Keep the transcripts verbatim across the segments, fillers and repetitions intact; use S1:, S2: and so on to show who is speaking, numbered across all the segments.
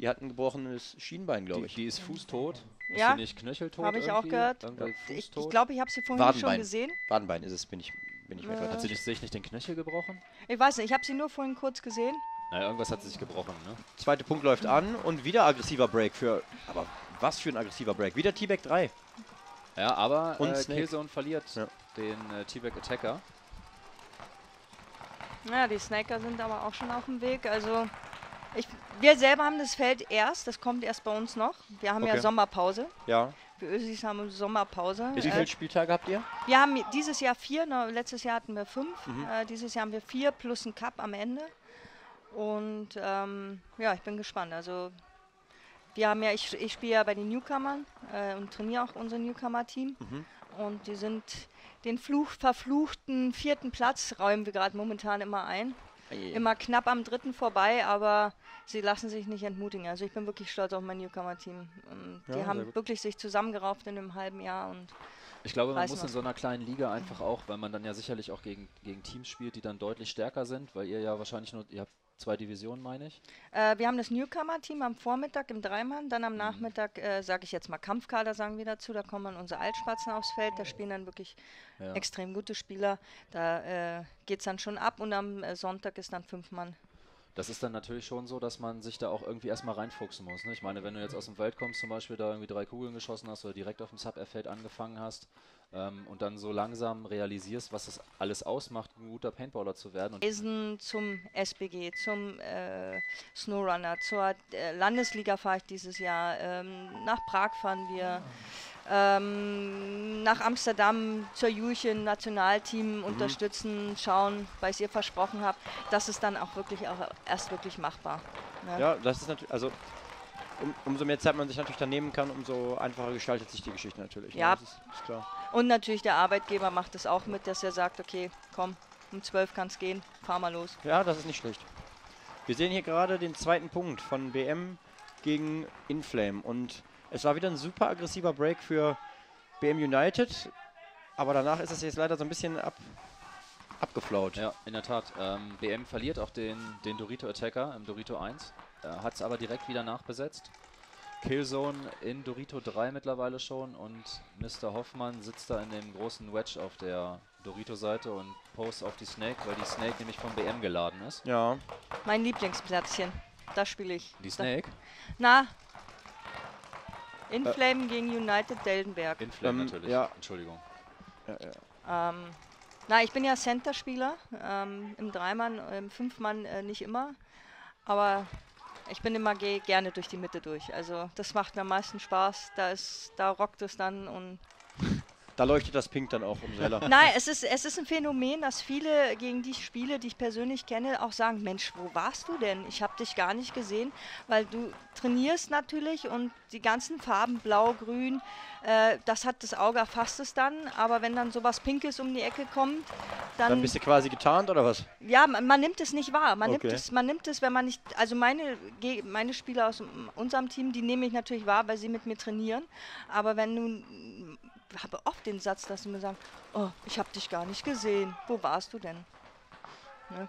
S1: Die hat ein gebrochenes Schienbein, glaube ich.
S2: Die, die ist fußtot.
S3: Ja,
S2: ist die nicht knöcheltot?
S3: habe ich auch gehört.
S2: Irgendwie
S3: Ich, ich
S2: fußtot?
S3: glaube, ich habe sie vorhin schon
S1: Wadenbein.
S3: gesehen.
S1: Wadenbein ist es, bin ich, bin ich mir
S3: Äh.
S1: gerade
S2: Hat sie
S1: sicher.
S2: nicht, sehe ich nicht den Knöchel gebrochen?
S3: Ich weiß nicht, ich habe sie nur vorhin kurz gesehen.
S2: Naja, irgendwas hat sie sich gebrochen, ne?
S1: Zweiter Punkt läuft an und wieder aggressiver Break für... Aber was für ein aggressiver Break. Wieder T-Back drei.
S2: Ja, aber
S1: Und
S2: äh,
S1: Snake.
S2: Killzone verliert
S1: Ja.
S2: den äh, T-Back Attacker.
S3: Ja, die Snaker sind aber auch schon auf dem Weg. Also ich, wir selber haben das Feld erst, das kommt erst bei uns noch. Wir haben ja
S1: Okay.
S3: Sommerpause.
S1: Ja.
S3: Wir Ösis haben Sommerpause.
S1: Wie viele Spieltage habt ihr?
S3: Wir haben dieses Jahr vier, ne, letztes Jahr hatten wir fünf.
S1: Mhm.
S3: Äh, dieses Jahr haben wir vier plus ein Cup am Ende. Und ähm, ja, ich bin gespannt. Also wir haben ja, ich, ich spiele ja bei den Newcomern äh, und trainiere auch unser Newcomer-Team.
S1: Mhm.
S3: Und die sind den Fluch, verfluchten vierten Platz räumen wir gerade momentan immer ein. Immer knapp am dritten vorbei, aber sie lassen sich nicht entmutigen. Also ich bin wirklich stolz auf mein Newcomer-Team. Und
S1: Ja,
S3: die
S1: sehr
S3: haben
S1: gut.
S3: wirklich sich zusammengerauft in einem halben Jahr. Und
S2: Ich glaube, man
S3: Reißen
S2: muss in
S3: wir.
S2: so einer kleinen Liga einfach auch, weil man dann ja sicherlich auch gegen, gegen Teams spielt, die dann deutlich stärker sind, weil ihr ja wahrscheinlich nur, ihr habt zwei Divisionen, meine ich.
S3: Äh, wir haben das Newcomer-Team am Vormittag im Dreimann, dann am Nachmittag, äh, sage ich jetzt mal Kampfkader, sagen wir dazu, da kommen dann unsere Altspatzen aufs Feld, da spielen dann wirklich
S2: Ja.
S3: extrem gute Spieler, da äh, geht es dann schon ab und am äh, Sonntag ist dann fünf Mann.
S2: Das ist dann natürlich schon so, dass man sich da auch irgendwie erstmal reinfuchsen muss. Ne? Ich meine, wenn du jetzt aus dem Feld kommst, zum Beispiel da irgendwie drei Kugeln geschossen hast oder direkt auf dem Sub-Air-Feld angefangen hast ähm, und dann so langsam realisierst, was das alles ausmacht, ein guter Paintballer zu werden. Und
S3: Reisen zum S B G, zum äh, Snowrunner, zur äh, Landesliga fahre ich dieses Jahr, ähm, nach Prag fahren wir, ähm, nach Amsterdam zur Julchen Nationalteam unterstützen, schauen, weil ich es ihr versprochen habe, das ist dann auch wirklich auch erst wirklich machbar. Ne?
S1: Ja, das ist natürlich, also um, umso mehr Zeit man sich natürlich dann nehmen kann, umso einfacher gestaltet sich die Geschichte natürlich. ne?
S3: Ja.
S1: Das ist, ist klar.
S3: Und natürlich der Arbeitgeber macht es auch mit, dass er sagt, okay, komm, um zwölf kann es gehen, fahr mal los.
S1: Ja, das ist nicht schlecht. Wir sehen hier gerade den zweiten Punkt von B M gegen Inflame und es war wieder ein super aggressiver Break für B M United, aber danach ist es jetzt leider so ein bisschen ab, abgeflaut.
S2: ja, in der Tat. Ähm, B M verliert auch den, den Dorito Attacker im Dorito eins, äh, hat es aber direkt wieder nachbesetzt. Killzone in Dorito drei mittlerweile schon und Mister Hoffmann sitzt da in dem großen Wedge auf der Dorito-Seite und postet auf die Snake, weil die Snake nämlich von B M geladen ist.
S1: Ja,
S3: Mein Lieblingsplätzchen, da spiele ich.
S2: Die
S3: Da-
S2: Snake?
S3: Na, Inflame gegen United Deldenberg.
S2: Inflame
S1: Ähm,
S2: natürlich,
S1: ja.
S2: Entschuldigung.
S1: ja, ja.
S3: Ähm, na, ich bin ja Center-Spieler, ähm, im Dreimann, im Fünfmann äh, nicht immer, aber ich bin immer ge gerne durch die Mitte durch. Also das macht mir am meisten Spaß, da, ist, da rockt es dann und
S1: Da leuchtet das Pink dann auch umso heller.
S3: nein, es ist, es ist ein Phänomen, dass viele, gegen die ich spiele, die ich persönlich kenne, auch sagen, Mensch, wo warst du denn? Ich habe dich gar nicht gesehen, weil du trainierst natürlich und die ganzen Farben, blau, grün, äh, das hat das Auge, erfasst es dann, aber wenn dann sowas Pinkes um die Ecke kommt, dann,
S1: Dann bist du quasi getarnt oder was?
S3: ja, man, man nimmt es nicht wahr. Man,
S1: Okay.
S3: nimmt es, man nimmt es, wenn man nicht, also meine, Ge- meine Spieler aus m- unserem Team, die nehme ich natürlich wahr, weil sie mit mir trainieren, aber wenn nun ich habe oft den Satz, dass sie mir sagen, oh, ich habe dich gar nicht gesehen. Wo warst du denn? Ne?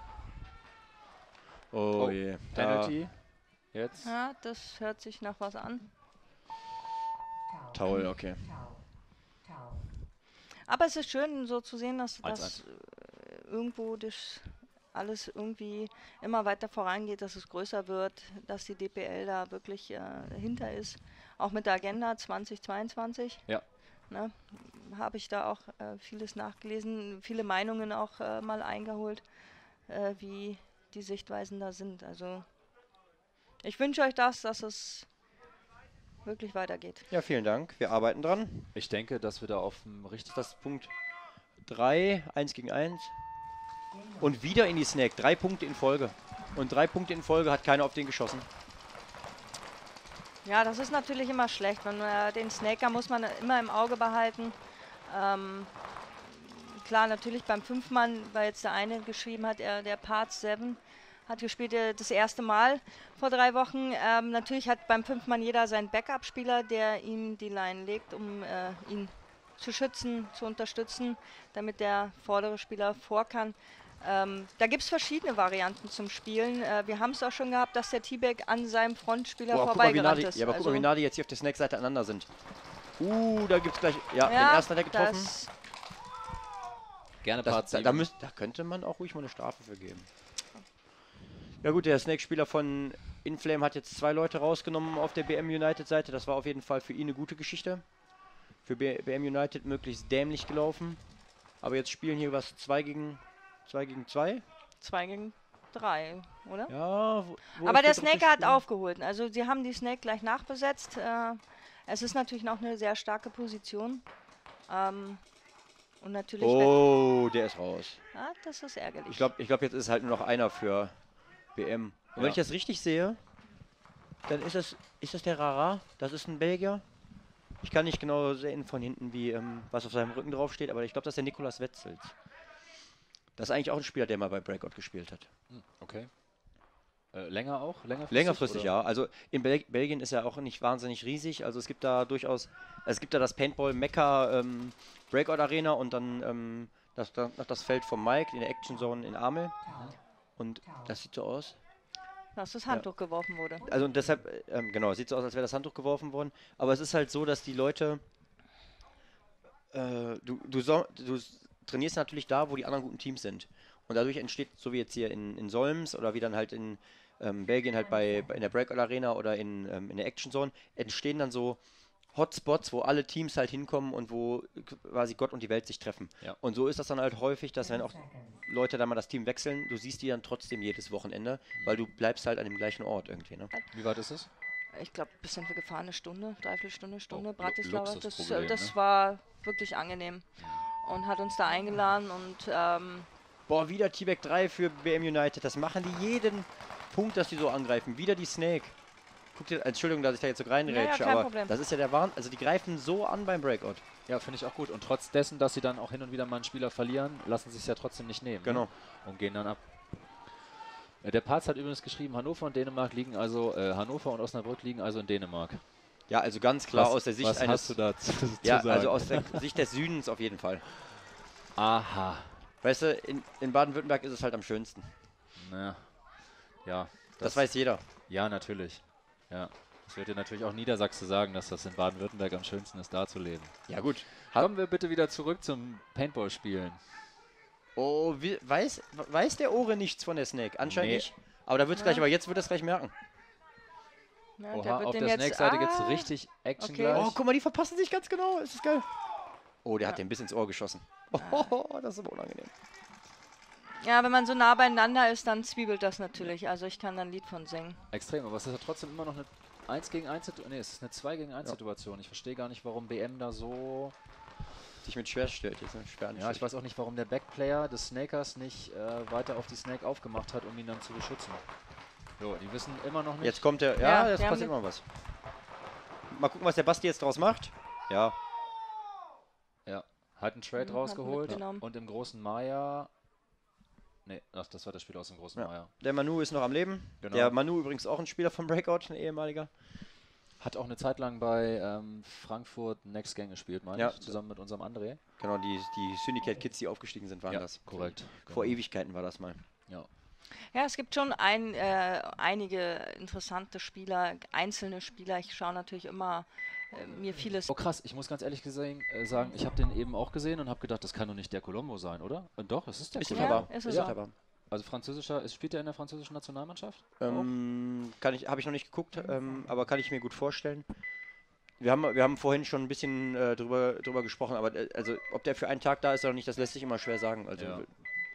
S1: Oh, je. Da,
S2: Penalty. Jetzt.
S3: Ja, das hört sich nach was an.
S1: Taul, okay.
S3: Aber es ist schön, so zu sehen, dass,
S2: eins
S3: dass äh, irgendwo das alles irgendwie immer weiter vorangeht, dass es größer wird, dass die D P L da wirklich äh, hinter ist. Auch mit der Agenda zwanzig zweiundzwanzig.
S2: Ja.
S3: Ne, habe ich da auch äh, vieles nachgelesen, viele Meinungen auch äh, mal eingeholt, äh, wie die Sichtweisen da sind. Also ich wünsche euch das, dass es wirklich weitergeht.
S1: Ja, vielen Dank. Wir arbeiten dran.
S2: Ich denke, dass wir da auf dem richtig.
S1: Das ist Punkt drei, eins gegen eins. Und wieder in die Snake. Drei Punkte in Folge. Und drei Punkte in Folge hat keiner auf den geschossen.
S3: Ja, das ist natürlich immer schlecht. Man, äh, den Snaker muss man immer im Auge behalten. Ähm, klar, natürlich beim Fünfmann, weil jetzt der eine geschrieben hat, er, der Part sieben hat gespielt äh, das erste Mal vor drei Wochen. Ähm, natürlich hat beim Fünfmann jeder seinen Backup-Spieler, der ihm die Line legt, um äh, ihn zu schützen, zu unterstützen, damit der vordere Spieler vor kann. Ähm, da gibt es verschiedene Varianten zum Spielen. Äh, wir haben es auch schon gehabt, dass der T-Bag an seinem Frontspieler
S1: Boah, guck mal, wie nah
S3: vorbeigerannt
S1: die,
S3: ist.
S1: ja, aber guck mal, wie
S3: Also,
S1: nah die jetzt hier auf der Snack-Seite aneinander sind. Uh, da gibt's gleich, ja, den
S3: ja,
S1: ersten hat er getroffen.
S3: das,
S2: Gerne
S1: Das,
S2: Part
S1: da,
S2: sieben.
S1: da, müsst, da könnte man auch ruhig mal eine Strafe für geben. Ja gut, der Snake-Spieler von Inflame hat jetzt zwei Leute rausgenommen auf der B M United-Seite. Das war auf jeden Fall für ihn eine gute Geschichte. Für B M United möglichst dämlich gelaufen. Aber jetzt spielen hier was zwei gegen zwei gegen zwei.
S3: zwei gegen drei, oder?
S1: Ja, wo, wo
S3: Aber
S1: ist
S3: der
S1: dritte
S3: Snake hat
S1: Spiel?
S3: aufgeholt. Also sie haben die Snake gleich nachbesetzt. Äh, es ist natürlich noch eine sehr starke Position. Ähm, und natürlich...
S1: Oh, der ist raus.
S3: Wenn, ah, das ist ärgerlich.
S1: Ich glaube, ich glaub, jetzt ist halt nur noch einer für B M. Und
S2: Ja.
S1: wenn ich das richtig sehe, dann ist das, ist das der Rara. Das ist ein Belgier. Ich kann nicht genau sehen von hinten, wie ähm, was auf seinem Rücken drauf steht, aber ich glaube, das ist der Nikolaus Wetzels. Das ist eigentlich auch ein Spieler, der mal bei Breakout gespielt hat.
S2: Hm, okay. Äh, länger auch? Längerfristig,
S1: Längerfristig,
S2: oder?
S1: ja. Also in Bel Belgien ist er auch nicht wahnsinnig riesig. Also es gibt da durchaus, es gibt da das Paintball Mecca ähm, Breakout Arena und dann ähm, das, das, das Feld von Mike in der Action Zone in Amel. Und das sieht so aus.
S3: Dass das Handtuch geworfen wurde.
S1: Also und deshalb, ähm, genau, es sieht so aus, als wäre das Handtuch geworfen worden. Aber es ist halt so, dass die Leute, äh, du, du, so, du s- trainierst natürlich da, wo die anderen guten Teams sind. Und dadurch entsteht, so wie jetzt hier in, in Solms oder wie dann halt in ähm, Belgien halt bei, bei in der Breakout Arena oder in, ähm, in der Action Zone, entstehen dann so Hotspots, wo alle Teams halt hinkommen und wo quasi Gott und die Welt sich treffen.
S2: Ja.
S1: Und so ist das dann halt häufig, dass wenn auch Leute dann mal das Team wechseln, du siehst die dann trotzdem jedes Wochenende, weil du bleibst halt an dem gleichen Ort irgendwie, ne?
S2: Wie weit ist es?
S3: Ich glaube, bis sind wir gefahren, eine Stunde, Dreiviertelstunde, Stunde,
S2: Oh, Lu-
S3: Bratislava. Das,
S2: Luxusproblem,
S3: äh, das
S2: ne?
S3: war wirklich angenehm. Und hat uns da eingeladen und ähm,
S1: Boah, wieder T-Bag drei für B M United. Das machen die jeden Punkt, dass die so angreifen. Wieder die Snake. Guck dir, Entschuldigung, dass ich da jetzt so reinrätsche,
S3: Ja, ja, kein
S1: aber
S3: Problem.
S1: das ist ja der Wahnsinn. Also die greifen so an beim Breakout.
S2: Ja, finde ich auch gut. Und trotz dessen, dass sie dann auch hin und wieder mal einen Spieler verlieren, lassen sie es ja trotzdem nicht nehmen.
S1: Genau.
S2: Ne? Und gehen dann ab. Äh, Der Parz hat übrigens geschrieben, Hannover und Dänemark liegen also, äh, Hannover und Osnabrück liegen also in Dänemark.
S1: Ja, also ganz klar
S2: was,
S1: aus der Sicht
S2: was
S1: eines...
S2: hast du da zu, zu
S1: ja,
S2: sagen?
S1: also aus der Sicht des Südens auf jeden Fall.
S2: Aha.
S1: Weißt du, in, in Baden-Württemberg ist es halt am schönsten.
S2: Naja. Ja.
S1: Das, weiß jeder.
S2: Ja, natürlich. Ja. Das wird dir natürlich auch Niedersachse sagen, dass das in Baden-Württemberg am schönsten ist, da zu leben.
S1: Ja gut.
S2: Kommen wir bitte wieder zurück zum Paintball-Spielen.
S1: Oh, wie, weiß, weiß der Ohre nichts von der Snake? Anscheinend
S2: Nee.
S1: nicht. Aber da wird's
S3: Ja.
S1: gleich, aber jetzt wird es gleich merken.
S3: ja,
S2: Oha, auf
S3: den
S2: der
S3: jetzt-
S2: Snake-Seite gibt es
S3: ah,
S2: richtig Action
S3: okay.
S2: gleich.
S1: Oh, guck mal, die verpassen sich ganz genau. Ist das geil? Oh, der
S3: Ja.
S1: hat den bis ins Ohr geschossen. Oh, das ist aber unangenehm.
S3: Ja, wenn man so nah beieinander ist, dann zwiebelt das natürlich. Also ich kann da ein Lied von singen.
S2: Extrem, aber es ist ja trotzdem immer noch eine eins gegen eins Situation. Nee, es ist eine zwei gegen eins
S1: Ja.
S2: Situation. Ich verstehe gar nicht, warum B M da so...
S1: Sich mit schwer stellt jetzt, ne? Schwer
S2: Ja, ich weiß auch nicht, warum der Backplayer des Snakers nicht äh, weiter auf die Snake aufgemacht hat, um ihn dann zu beschützen. So, die wissen immer noch nicht...
S1: Jetzt kommt der.
S3: Ja,
S1: Ja, jetzt
S3: wir haben
S1: passiert immer was. Mal gucken, was der Basti jetzt draus macht. Ja.
S2: Ja, hat einen Trade
S3: Mhm, hat
S2: rausgeholt
S3: mitgenommen.
S2: und im großen Maya... Nee, ach, das war das Spiel aus dem großen
S1: Ja.
S2: Maya.
S1: Der Manu ist noch am Leben.
S2: Genau.
S1: Der Manu übrigens auch ein Spieler von Breakout, ein ehemaliger.
S2: Hat auch eine Zeit lang bei ähm, Frankfurt Next Gang gespielt, meine
S1: Ja.
S2: ich, zusammen mit unserem André.
S1: Genau, die, die Syndicate Kids, die aufgestiegen sind, waren
S2: Ja,
S1: das.
S2: korrekt.
S1: Vor
S2: Genau.
S1: Ewigkeiten war das mal.
S2: Ja.
S3: Ja, es gibt schon ein, äh, einige interessante Spieler, einzelne Spieler. Ich schaue natürlich immer äh, mir vieles.
S2: Oh krass, ich muss ganz ehrlich gesehen, äh, sagen, ich habe den eben auch gesehen und habe gedacht, das kann doch nicht der Colombo sein, oder? Und doch, es ist der
S1: Ist es
S2: Colombo.
S3: Ja,
S1: aber.
S3: ist es
S1: ja,
S3: auch.
S1: aber.
S2: Also französischer, ist, spielt er in der französischen Nationalmannschaft?
S1: Ähm, kann ich, habe ich noch nicht geguckt, ähm, aber kann ich mir gut vorstellen. Wir haben, wir haben vorhin schon ein bisschen äh, drüber, drüber gesprochen, aber äh, also ob der für einen Tag da ist oder nicht, das lässt sich immer schwer sagen. Also
S2: Ja.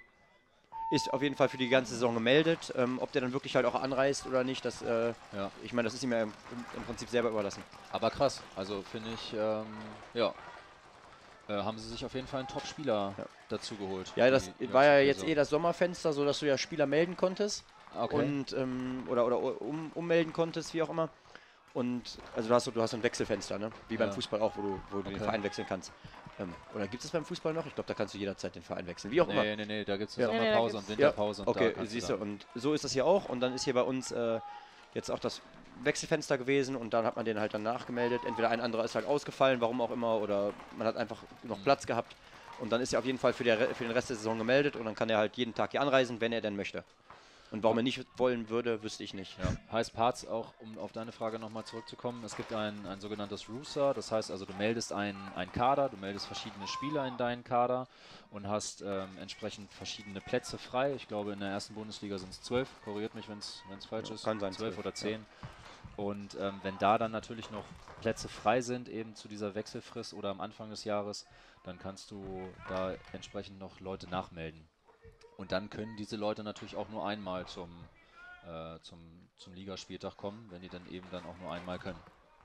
S1: ist auf jeden Fall für die ganze Saison gemeldet. Ähm, ob der dann wirklich halt auch anreist oder nicht, das, äh,
S2: Ja.
S1: ich meine, das ist ihm ja im, im Prinzip selber überlassen.
S2: Aber krass, also finde ich, ähm, ja, äh, haben sie sich auf jeden Fall einen Top-Spieler
S1: Ja.
S2: dazu geholt.
S1: Ja, das
S2: Die- die
S1: war ja
S2: ganze
S1: jetzt
S2: Saison.
S1: eh das Sommerfenster, so dass du ja Spieler melden konntest
S2: Okay.
S1: und ähm, oder, oder um, ummelden konntest, wie auch immer. Und also du hast so, du hast so ein Wechselfenster, ne? Wie beim
S2: Ja.
S1: Fußball auch, wo du, wo du
S2: Okay.
S1: den Verein wechseln kannst. Ähm, oder gibt es beim Fußball noch? Ich glaube, da kannst du jederzeit den Verein wechseln. Wie auch immer.
S2: Nee, nee, nee, da gibt es
S1: Ja.
S2: eine
S3: Nee, nee, da
S2: Sommerpause
S3: gibt's-
S2: und Winterpause. und da
S1: Okay,
S2: kannst
S1: siehst du,
S2: dann-
S1: und so ist das hier auch. Und dann ist hier bei uns äh, jetzt auch das Wechselfenster gewesen und dann hat man den halt dann nachgemeldet. Entweder ein anderer ist halt ausgefallen, warum auch immer, oder man hat einfach noch
S2: Mhm.
S1: Platz gehabt. Und dann ist er auf jeden Fall für, der, für den Rest der Saison gemeldet und dann kann er halt jeden Tag hier anreisen, wenn er denn möchte. Und warum er nicht wollen würde, wüsste ich nicht.
S2: Ja. Heißt Parts auch, um auf deine Frage nochmal zurückzukommen, es gibt ein, ein sogenanntes Rooster, das heißt also, du meldest einen Kader, du meldest verschiedene Spieler in deinen Kader und hast ähm, entsprechend verschiedene Plätze frei. Ich glaube, in der ersten Bundesliga sind es zwölf, korrigiert mich, wenn es falsch
S1: Ja,
S2: ist,
S1: kann sein,
S2: zwölf oder zehn.
S1: Ja.
S2: Und ähm, wenn da dann natürlich noch Plätze frei sind, eben zu dieser Wechselfrist oder am Anfang des Jahres, dann kannst du da entsprechend noch Leute nachmelden. Und dann können diese Leute natürlich auch nur einmal zum, äh, zum, zum Ligaspieltag kommen, wenn die dann eben dann auch nur einmal können.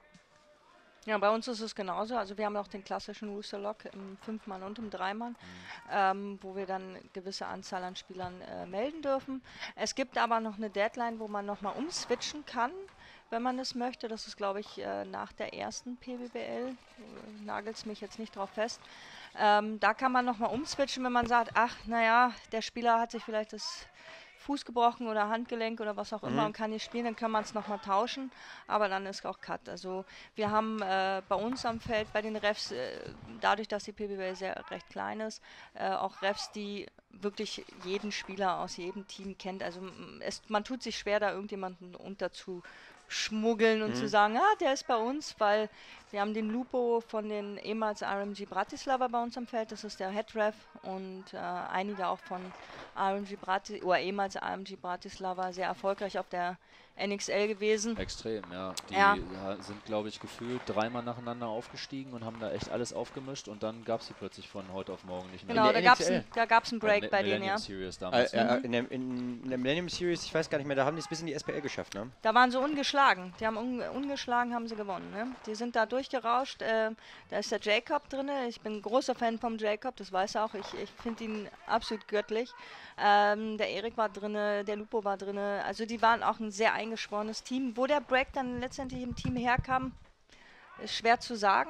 S3: Ja, bei uns ist es genauso. Also wir haben auch den klassischen Rooster Lock im Fünf-Mann und im Drei-Mann, mhm. ähm, wo wir dann eine gewisse Anzahl an Spielern äh, melden dürfen. Es gibt aber noch eine Deadline, wo man nochmal umswitchen kann, wenn man es möchte. Das ist, glaube ich, äh, nach der ersten P B B L. Äh, Nagelt es mich jetzt nicht drauf fest. Ähm, da kann man nochmal umswitchen, wenn man sagt, ach, naja, der Spieler hat sich vielleicht das Fuß gebrochen oder Handgelenk oder was auch immer
S1: Mhm.
S3: und kann nicht spielen, dann kann man es nochmal tauschen, aber dann ist auch Cut. Also wir haben äh, bei uns am Feld, bei den Refs, äh, dadurch, dass die P B B L sehr recht klein ist, äh, auch Refs, die wirklich jeden Spieler aus jedem Team kennt. Also es, man tut sich schwer, da irgendjemanden unterzu schmuggeln und
S1: mhm.
S3: zu sagen, ah, der ist bei uns, weil wir haben den Lupo von den ehemals R M G Bratislava bei uns am Feld, das ist der Head Ref und äh, einige auch von R M G Bratislava, oder ehemals R M G Bratislava, sehr erfolgreich auf der N X L gewesen.
S2: Extrem, ja. Die
S3: Ja.
S2: ja, sind, glaube ich, gefühlt dreimal nacheinander aufgestiegen und haben da echt alles aufgemischt und dann gab es sie plötzlich von heute auf morgen nicht mehr.
S3: Genau,
S1: der
S3: da gab es
S1: N X L?
S3: ein, da gab's einen Break
S2: Äh,
S3: bei
S2: Millennium
S3: denen, ja.
S2: Series
S1: Äh,
S2: damals.
S1: äh, in, der, in, in der Millennium Series, ich weiß gar nicht mehr, da haben die es bis in die S P L geschafft, ne?
S3: Da waren sie ungeschlagen. Die haben un ungeschlagen, haben sie gewonnen. Ne? Die sind da durchgerauscht. Äh, da ist der Jacob drin. Ich bin ein großer Fan vom Jacob, das weiß er auch. Ich, ich finde ihn absolut göttlich. Ähm, der Erik war drin, der Lupo war drin. Also die waren auch ein sehr eingeschworenes Team. Wo der Break dann letztendlich im Team herkam, ist schwer zu sagen.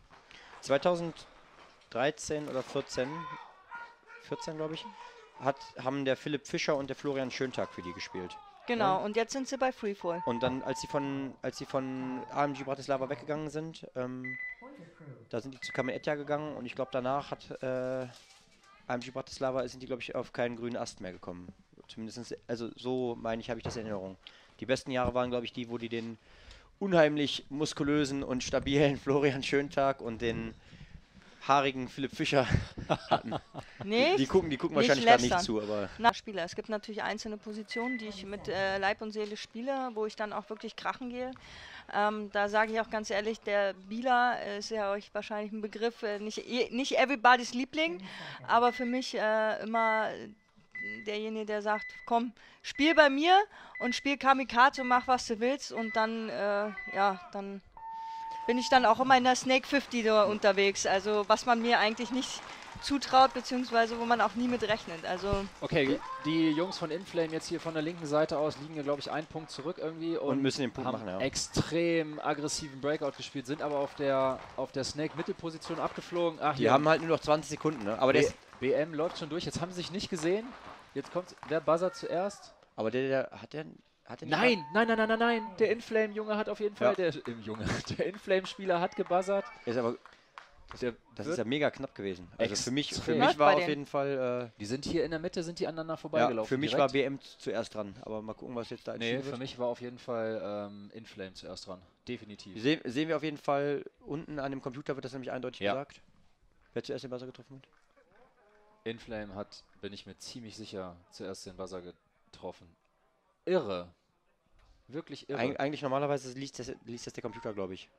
S1: zweitausenddreizehn oder vierzehn, vierzehn glaube ich, hat, haben der Philipp Fischer und der Florian Schöntag für die gespielt.
S3: Genau,
S1: Ja.
S3: und jetzt sind sie bei Freefall.
S1: Und dann, als sie von, als sie von A M G Bratislava weggegangen sind, ähm, da sind die zu Kameetja gegangen und ich glaube danach hat äh, A M G Bratislava, sind die glaube ich auf keinen grünen Ast mehr gekommen. Zumindest, also so meine ich, habe ich das in Erinnerung. Die besten Jahre waren glaube ich die, wo die den unheimlich muskulösen und stabilen Florian Schöntag und den haarigen Philipp Fischer hatten.
S3: Nicht?
S1: Die gucken, die gucken
S3: Nicht
S1: wahrscheinlich gerade
S3: lästern.
S1: nicht zu, aber
S3: Na, Spieler. Es gibt natürlich einzelne Positionen, die ich mit äh, Leib und Seele spiele, wo ich dann auch wirklich krachen gehe. Ähm, da sage ich auch ganz ehrlich, der Bieler äh, ist ja euch wahrscheinlich ein Begriff, äh, nicht, eh- nicht everybody's Liebling, aber für mich äh, immer derjenige, der sagt, komm, spiel bei mir und spiel Kamikaze und mach, was du willst und dann, äh, ja, dann bin ich dann auch immer in der Snake fünfzig da unterwegs, also was man mir eigentlich nicht zutraut, beziehungsweise wo man auch nie mit rechnet. Also
S2: Okay, die Jungs von Inflame jetzt hier von der linken Seite aus liegen ja, glaube ich, einen Punkt zurück irgendwie und,
S1: Und müssen den Punkt
S2: haben
S1: machen, ja.
S2: extrem aggressiven Breakout gespielt, sind aber auf der auf der Snake-Mittelposition abgeflogen. Ach,
S1: die
S2: hier,
S1: haben halt nur noch zwanzig Sekunden, ne? Aber der,
S2: B
S1: ist,
S2: BM läuft schon durch, jetzt haben sie sich nicht gesehen. Jetzt kommt, wer buzzert zuerst?
S1: aber der, der hat der, hat der nicht
S2: Nein, nein, nein, nein, nein, nein, der Inflame-Junge hat auf jeden Fall,
S1: Ja.
S2: der, äh, Junge, der Inflame-Spieler hat gebuzzert.
S1: Ist aber,
S2: Der
S1: das
S2: wird-
S1: ist ja mega knapp gewesen. Also für mich, für
S2: Extrem.
S1: mich
S3: Läuft
S1: war
S3: bei
S1: auf
S3: denen.
S1: jeden Fall,
S2: Die sind hier in der Mitte, sind die aneinander
S1: äh,
S2: vorbeigelaufen.
S1: ja, für mich
S2: direkt.
S1: war B M zuerst dran. Aber mal gucken, was jetzt da
S2: Nee,
S1: entschieden
S2: für
S1: wird.
S2: mich war auf jeden Fall ähm, Inflame zuerst dran. Definitiv.
S1: Se sehen wir auf jeden Fall, unten an dem Computer wird das nämlich eindeutig
S2: Ja.
S1: gesagt. Wer zuerst den Buzzer getroffen hat.
S2: Inflame hat, bin ich mir ziemlich sicher, zuerst den Buzzer getroffen. Irre. Wirklich irre.
S1: Eig eigentlich normalerweise liest das, liest das der Computer, glaube ich.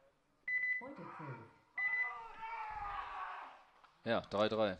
S2: Ja, drei drei.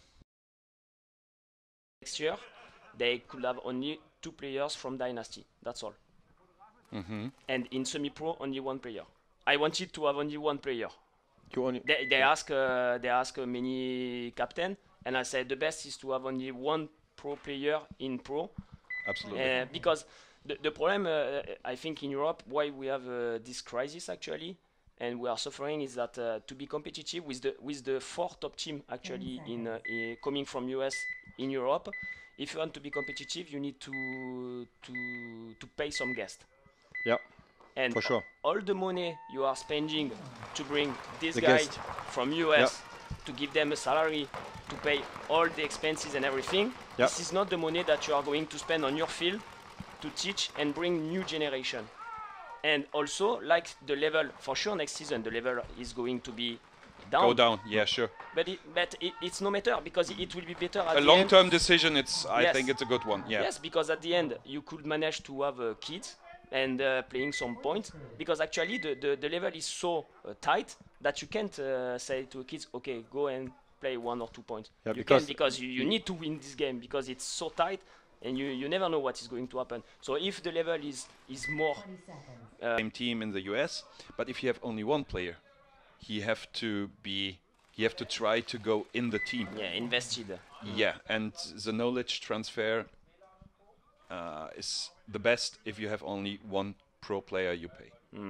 S4: Next year, they could have only two players from Dynasty. That's all. And in semi-pro, only one player. I wanted to have only one player.
S1: You only,
S4: They, they ask, uh, they ask uh, many captain, and I said the best is to have only one pro player in pro,
S1: absolutely.
S4: uh, because the, the problem uh, I think in Europe why we have uh, this crisis actually, and we are suffering is that uh, to be competitive with the with the four top team actually in, uh, i- coming from U S in Europe, if you want to be competitive, you need to to to pay some guests.
S1: Ja,
S4: And
S1: for sure.
S4: all the money you are spending to bring this
S1: The
S4: guy
S1: guest.
S4: from U S to give them a salary, to pay all the expenses and everything.
S1: Yep.
S4: This is not the money that you are going to spend on your field to teach and bring new generation. And also, like the level, for sure next season the level is going to be down.
S5: Go down, yeah, sure.
S4: But it, but it, it's no matter because it will be better at
S5: A
S4: the
S5: long-term
S4: end.
S5: decision, it's. I
S4: Yes.
S5: think it's a good one, yeah.
S4: Yes, because at the end you could manage to have uh, kids and uh, playing some points. Because actually the, the, the level is so uh, tight that you can't uh, say to kids, okay, go and play one or two points.
S1: Yeah,
S4: you
S1: because-
S4: can because you, you need to win this game because it's so tight and you, you never know what is going to happen. So if the level is is more
S5: Same team in the U S, but if you have only one player, he have to be. You have to try to go in the team.
S4: yeah invested.
S5: Yeah, and the knowledge transfer uh, is the best if you have only one pro player you pay.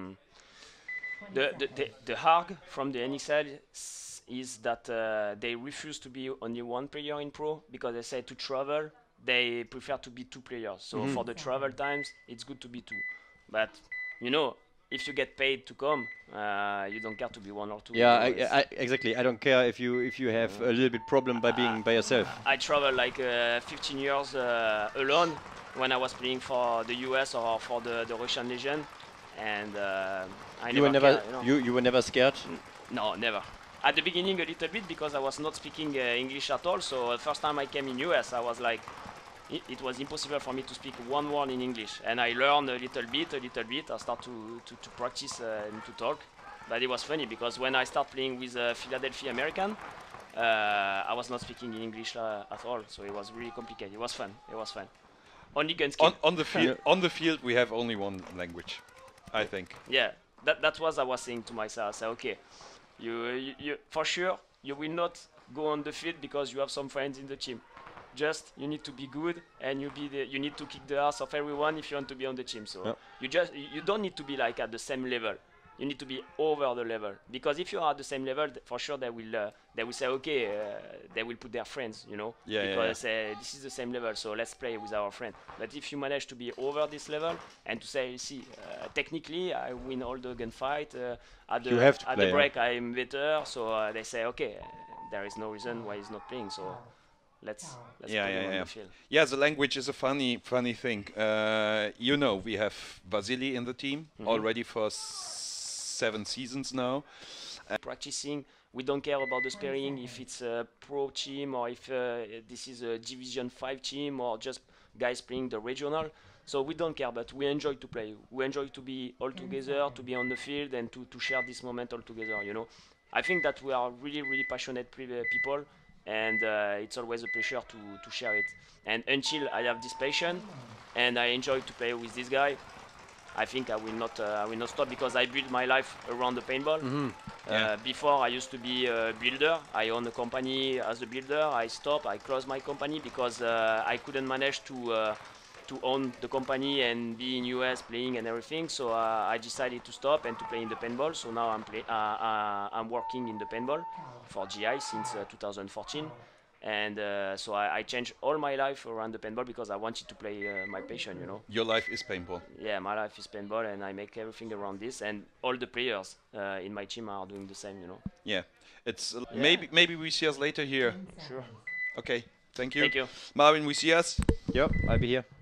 S4: The, the, the, the hard from the N X L s- is that uh, they refuse to be only one player in pro because they say to travel they prefer to be two players. So for the travel times it's good to be two. But you know if you get paid to come, uh, you don't care to be one or two.
S1: Yeah,
S4: you know,
S1: I,
S4: it's-
S1: I, exactly. I don't care if you if you have a little bit problem by being by yourself.
S4: I traveled like uh, fifteen years uh, alone when I was playing for the U S or for the, the Russian Legion, and uh, I
S1: You were
S4: never
S1: never
S4: care, you know.
S1: you you were never scared.
S4: No, never. At the beginning a little bit because I was not speaking uh, English at all. So the first time I came in U S, I was like, it, it was impossible for me to speak one word in English. And I learned a little bit, a little bit. I start to, to, to practice uh, and to talk. But it was funny because when I start playing with uh, Philadelphia American, uh, I was not speaking in English uh, at all. So it was really complicated. It was fun. It was fun. Only gun skill.
S5: On, on the field, on the field, we have only one language, I think.
S4: Yeah, that that was I was saying to myself. I said, okay, you, you you for sure you will not go on the field because you have some friends in the team. Just you need to be good and you be the, you need to kick the ass of everyone if you want to be on the team. So
S1: Yeah.
S4: you just you don't need to be like at the same level. You need to be over the level because if you are at the same level, th- for sure they will uh, they will say okay, uh, they will put their friends, you know,
S5: Yeah, yeah,
S4: because uh, this is the same level, so let's play with our friend. But if you manage to be over this level and to say, see, uh, technically I win all the gunfight, uh, at the
S1: You have to
S4: at
S1: play,
S4: the
S1: yeah.
S4: break I'm better, so uh, they say okay, uh, there is no reason why he's not playing, so let's let's
S5: Yeah,
S4: put him
S5: yeah,
S4: on
S5: yeah.
S4: the field.
S5: Yeah, the language is a funny, funny thing. Uh, you know, we have Vasily in the team already for s- seven seasons now.
S4: Practicing. We don't care about the sparring if it's a pro team or if uh, this is a Division five team or just guys playing the regional. So we don't care, but we enjoy to play. We enjoy to be all together, to be on the field, and to, to share this moment all together. You know, I think that we are really, really passionate pre- uh, people, and uh, it's always a pleasure to, to share it. And until I have this passion, and I enjoy to play with this guy, I think I will not uh, I will not stop because I build my life around the paintball.
S5: Yeah.
S4: Uh, before I used to be a builder. I own a company as a builder. I stopped. I closed my company because uh, I couldn't manage to uh, to own the company and be in U S playing and everything. So uh, I decided to stop and to play in the paintball. So now I'm play, uh, uh, I'm working in the paintball for G I since uh, two thousand fourteen. And uh, so I, I changed all my life around the paintball because I wanted to play uh, my passion, you know.
S5: Your life is paintball.
S4: Yeah, my life is paintball, and I make everything around this. And all the players uh, in my team are doing the same, you know.
S5: Yeah, it's uh, maybe maybe we see us later here.
S4: Sure.
S5: Okay, thank you.
S4: Thank you.
S5: Marvin, we see us.
S1: Yep, I'll be here.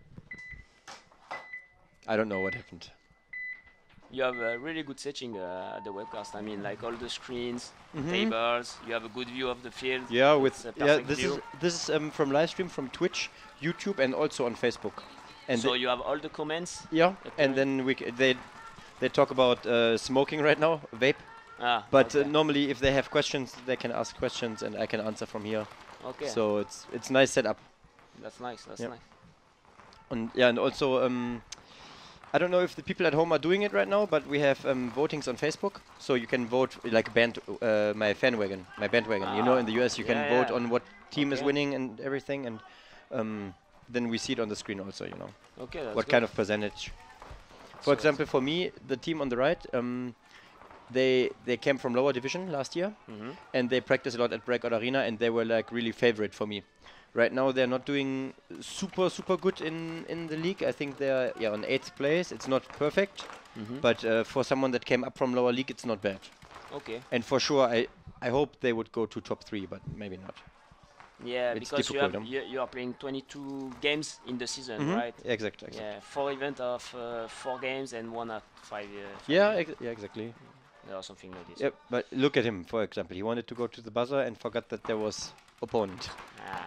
S1: I don't know what happened.
S4: You have a really good setting uh, at the webcast. I mean, like all the screens, tables. You have a good view of the field.
S1: Yeah,
S4: It's
S1: with
S4: a
S1: yeah,
S4: perfect
S1: this
S4: view.
S1: is this is um, from live stream from Twitch, YouTube, and also on Facebook. And
S4: So
S1: the-
S4: you have all the comments.
S1: yeah,
S4: Okay.
S1: and then we c- they they talk about uh, smoking right now, vape.
S4: Ah,
S1: But
S4: okay.
S1: uh, normally, if they have questions, they can ask questions, and I can answer from here.
S4: okay.
S1: So it's it's nice setup.
S4: that's nice. That's
S1: Yep.
S4: nice.
S1: And yeah, and also um, I don't know if the people at home are doing it right now, but we have um, votings on Facebook, so you can vote like band uh, my fanwagon, my bandwagon. You know, in the U S, you can
S4: Yeah,
S1: vote
S4: yeah.
S1: on what team is
S4: Okay.
S1: winning and everything, and um, then we see it on the screen also. You know,
S4: Okay. That's
S1: what
S4: good.
S1: kind of percentage. For
S4: So
S1: example, for me, the team on the right, um, they they came from lower division last year,
S4: Mhm.
S1: and they practice a lot at Breakout Arena, and they were like really favorite for me. Right now, they're not doing super super good in in the league. I think they're yeah on eighth place. It's not perfect,
S4: Mhm.
S1: but uh, for someone that came up from lower league, it's not bad.
S4: Okay.
S1: And for sure, I I hope they would go to top three, but maybe not.
S4: Yeah,
S1: It's
S4: because you,
S1: difficult,
S4: have,
S1: um.
S4: you, you are playing twenty-two games in the season,
S1: Mhm.
S4: right?
S1: Exact, exact.
S4: Yeah, four events of uh, four games and one at five. Uh, five
S1: Yeah,
S4: games.
S1: ex yeah, exactly.
S4: Yeah, or something like this.
S1: Yep, but look at him, for example. He wanted to go to the buzzer and forgot that there was opponent.
S4: Ah.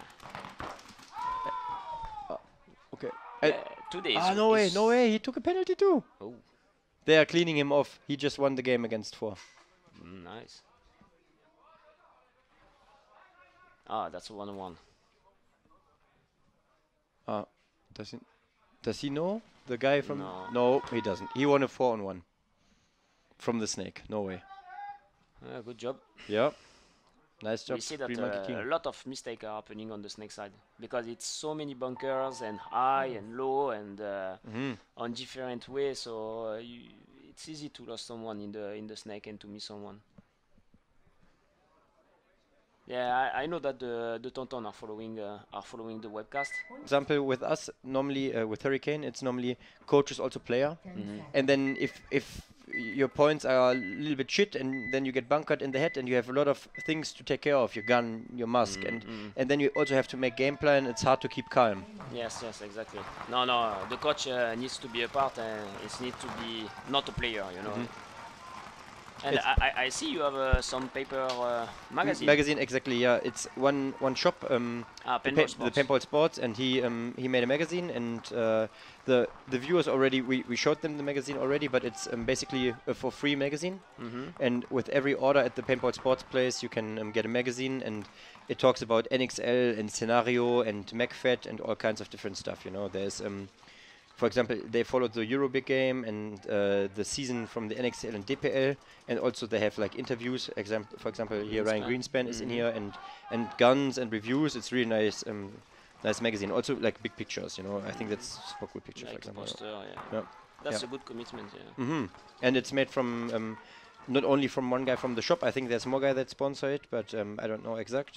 S1: Okay.
S4: Yeah, today
S1: Ah,
S4: is-
S1: no way,
S4: is-
S1: no way. He took a penalty too.
S4: Oh,
S1: They are cleaning him off. He just won the game against four.
S4: mm, nice. Ah, that's one on one.
S1: Ah, does he? Does he know the guy from?
S4: No.
S1: No, he doesn't. He won a four on one. From the snake. No way.
S4: Uh, good job.
S1: Yeah. Nice job.
S4: We see that
S1: Green Monkey
S4: uh,
S1: King.
S4: a lot of mistakes are happening on the snake side because it's so many bunkers and high and low and uh,
S1: Mhm.
S4: on different ways. So uh, you, it's easy to lose someone in the in the snake and to miss someone. Yeah, I, I know that the the Tonton are following uh, are following the webcast.
S1: Example with us normally uh, with Hurricane, it's normally coach is also player, and then if if your points are a little bit shit, and then you get bunkered in the head, and you have a lot of things to take care of, your gun, your mask, and and then you also have to make game plan. It's hard to keep calm.
S4: Yes, yes, exactly. No, no, the coach uh, needs to be a part and it needs to be not a player, you know. And
S1: It's-
S4: I, I, I see you have uh, some paper uh, magazine.
S1: Magazine, exactly. Yeah, it's one one shop. Um,
S4: Ah,
S1: the,
S4: Paintball
S1: pa- the
S4: Sports.
S1: Paintball Sports, and he um, he made a magazine, and uh, the the viewers already we, we showed them the magazine already, but it's um, basically a for free magazine.
S4: Mhm.
S1: And with every order at the Paintball Sports place, you can um, get a magazine, and it talks about N X L and scenario and MacFed and all kinds of different stuff. You know, there's um, for example, they followed the Eurobig game and uh, the season from the N X L and D P L, and also they have like interviews. Exam for example, here Ryan
S4: Greenspan.
S1: Greenspan is in
S4: Mhm.
S1: here, and and guns and reviews. It's really nice, um, nice magazine. Also like big pictures. You know, I think that's super cool picture, for
S4: Like
S1: example.
S4: poster, yeah.
S1: Yeah.
S4: That's
S1: Yeah.
S4: a good commitment, yeah.
S1: hmm And it's made from um, not only from one guy from the shop. I think there's more guy that sponsor it, but um, I don't know exact.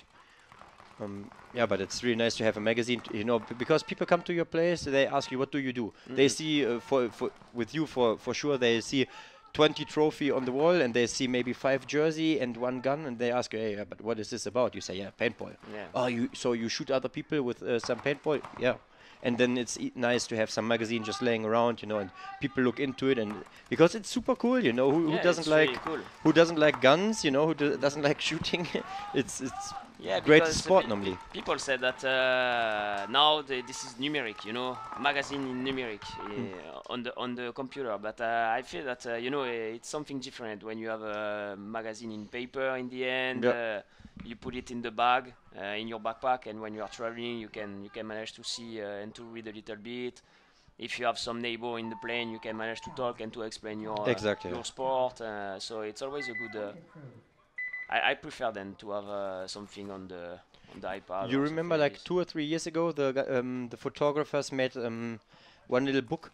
S1: Um, yeah, but it's really nice to have a magazine, t- you know, b- because people come to your place, they ask you, what do you do? They see uh, for, for with you for for sure. They see twenty trophy on the wall, and they see maybe five jersey and one gun, and they ask you, hey, uh, but what is this about? You say, yeah, paintball.
S4: Yeah.
S1: Oh, you so you shoot other people with uh, some paintball? Yeah. And then it's e- nice to have some magazine just laying around, you know, and people look into it, and because it's super cool, you know, who, who
S4: Yeah,
S1: doesn't
S4: it's
S1: like
S4: really cool.
S1: who doesn't like guns, you know, who do, doesn't like shooting? it's it's
S4: Yeah,
S1: great
S4: because
S1: sport
S4: pe-
S1: normally.
S4: people say that uh, now the, this is numeric, you know, magazine in numeric
S1: Hmm.
S4: uh, on the on the computer. But uh, I feel that uh, you know uh, it's something different when you have a magazine in paper. In the end,
S1: Yeah.
S4: uh, you put it in the bag, uh, in your backpack, and when you are traveling, you can you can manage to see uh, and to read a little bit. If you have some neighbor in the plane, you can manage to talk and to explain your uh,
S1: Exactly,
S4: your
S1: yeah.
S4: sport. Uh, so it's always a good. Uh, I, I prefer then to have uh, something on the on the iPad.
S1: You
S4: or
S1: remember,
S4: something
S1: like
S4: this.
S1: two or three years ago, the gu- um, the photographers made um, one little book.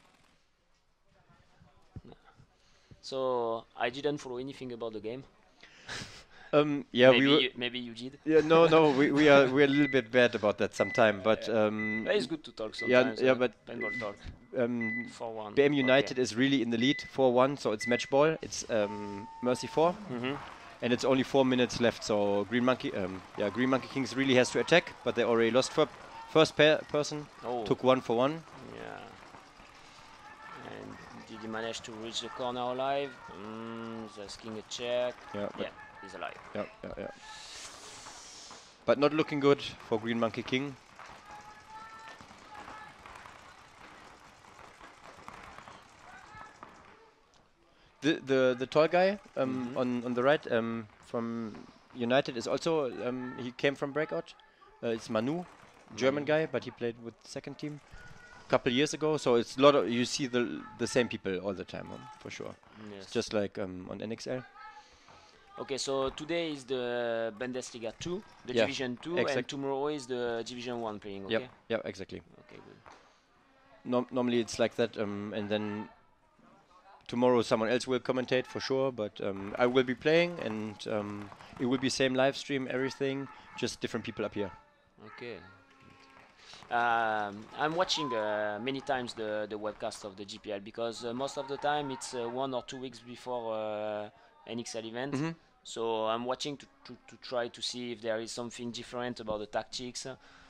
S4: So I didn't follow anything about the game.
S1: Um, yeah,
S4: maybe
S1: we were.
S4: you, maybe you did.
S1: Yeah, no, no, we, we are we are a little bit bad about that sometime, but um,
S4: But it's good to talk
S1: yeah,
S4: sometimes.
S1: yeah,
S4: uh,
S1: but
S4: paintball talk
S1: um,
S4: for one.
S1: B M United is really in the lead, four one, so it's match ball. It's um, Mercy four,
S4: Mm-hmm.
S1: and it's only four minutes left. So Green Monkey, um, yeah, Green Monkey Kings really has to attack, but they already lost for first pair person.
S4: Oh,
S1: Took one for one.
S4: yeah. And did he manage to reach the corner alive? Mm, he's asking a check.
S1: Yeah, but
S4: Yeah, he's alive.
S1: yeah, yeah, yeah. But not looking good for Green Monkey King. The the the tall guy um,
S4: Mhm.
S1: on on the right um, from United is also um, he came from Breakout. Uh, it's Manu, German guy, but he played with the second team a couple years ago. So it's a lot of you see the the same people all the time, um, for sure.
S4: Yes.
S1: Just like um, on N X L.
S4: Okay, so today is the Bundesliga two, the
S1: Yeah,
S4: Division two,
S1: exact.
S4: and tomorrow is the Division one playing. Okay.
S1: Yep, yeah, exactly.
S4: Okay, good.
S1: Norm normally it's like that, um, and then tomorrow someone else will commentate for sure. But um, I will be playing, and um, it will be same live stream, everything, just different people up here.
S4: Okay. Um, I'm watching uh, many times the the webcast of the G P L because uh, most of the time it's uh, one or two weeks before uh, N X L event.
S1: Mhm.
S4: So I'm watching to, to, to try to see if there is something different about the tactics,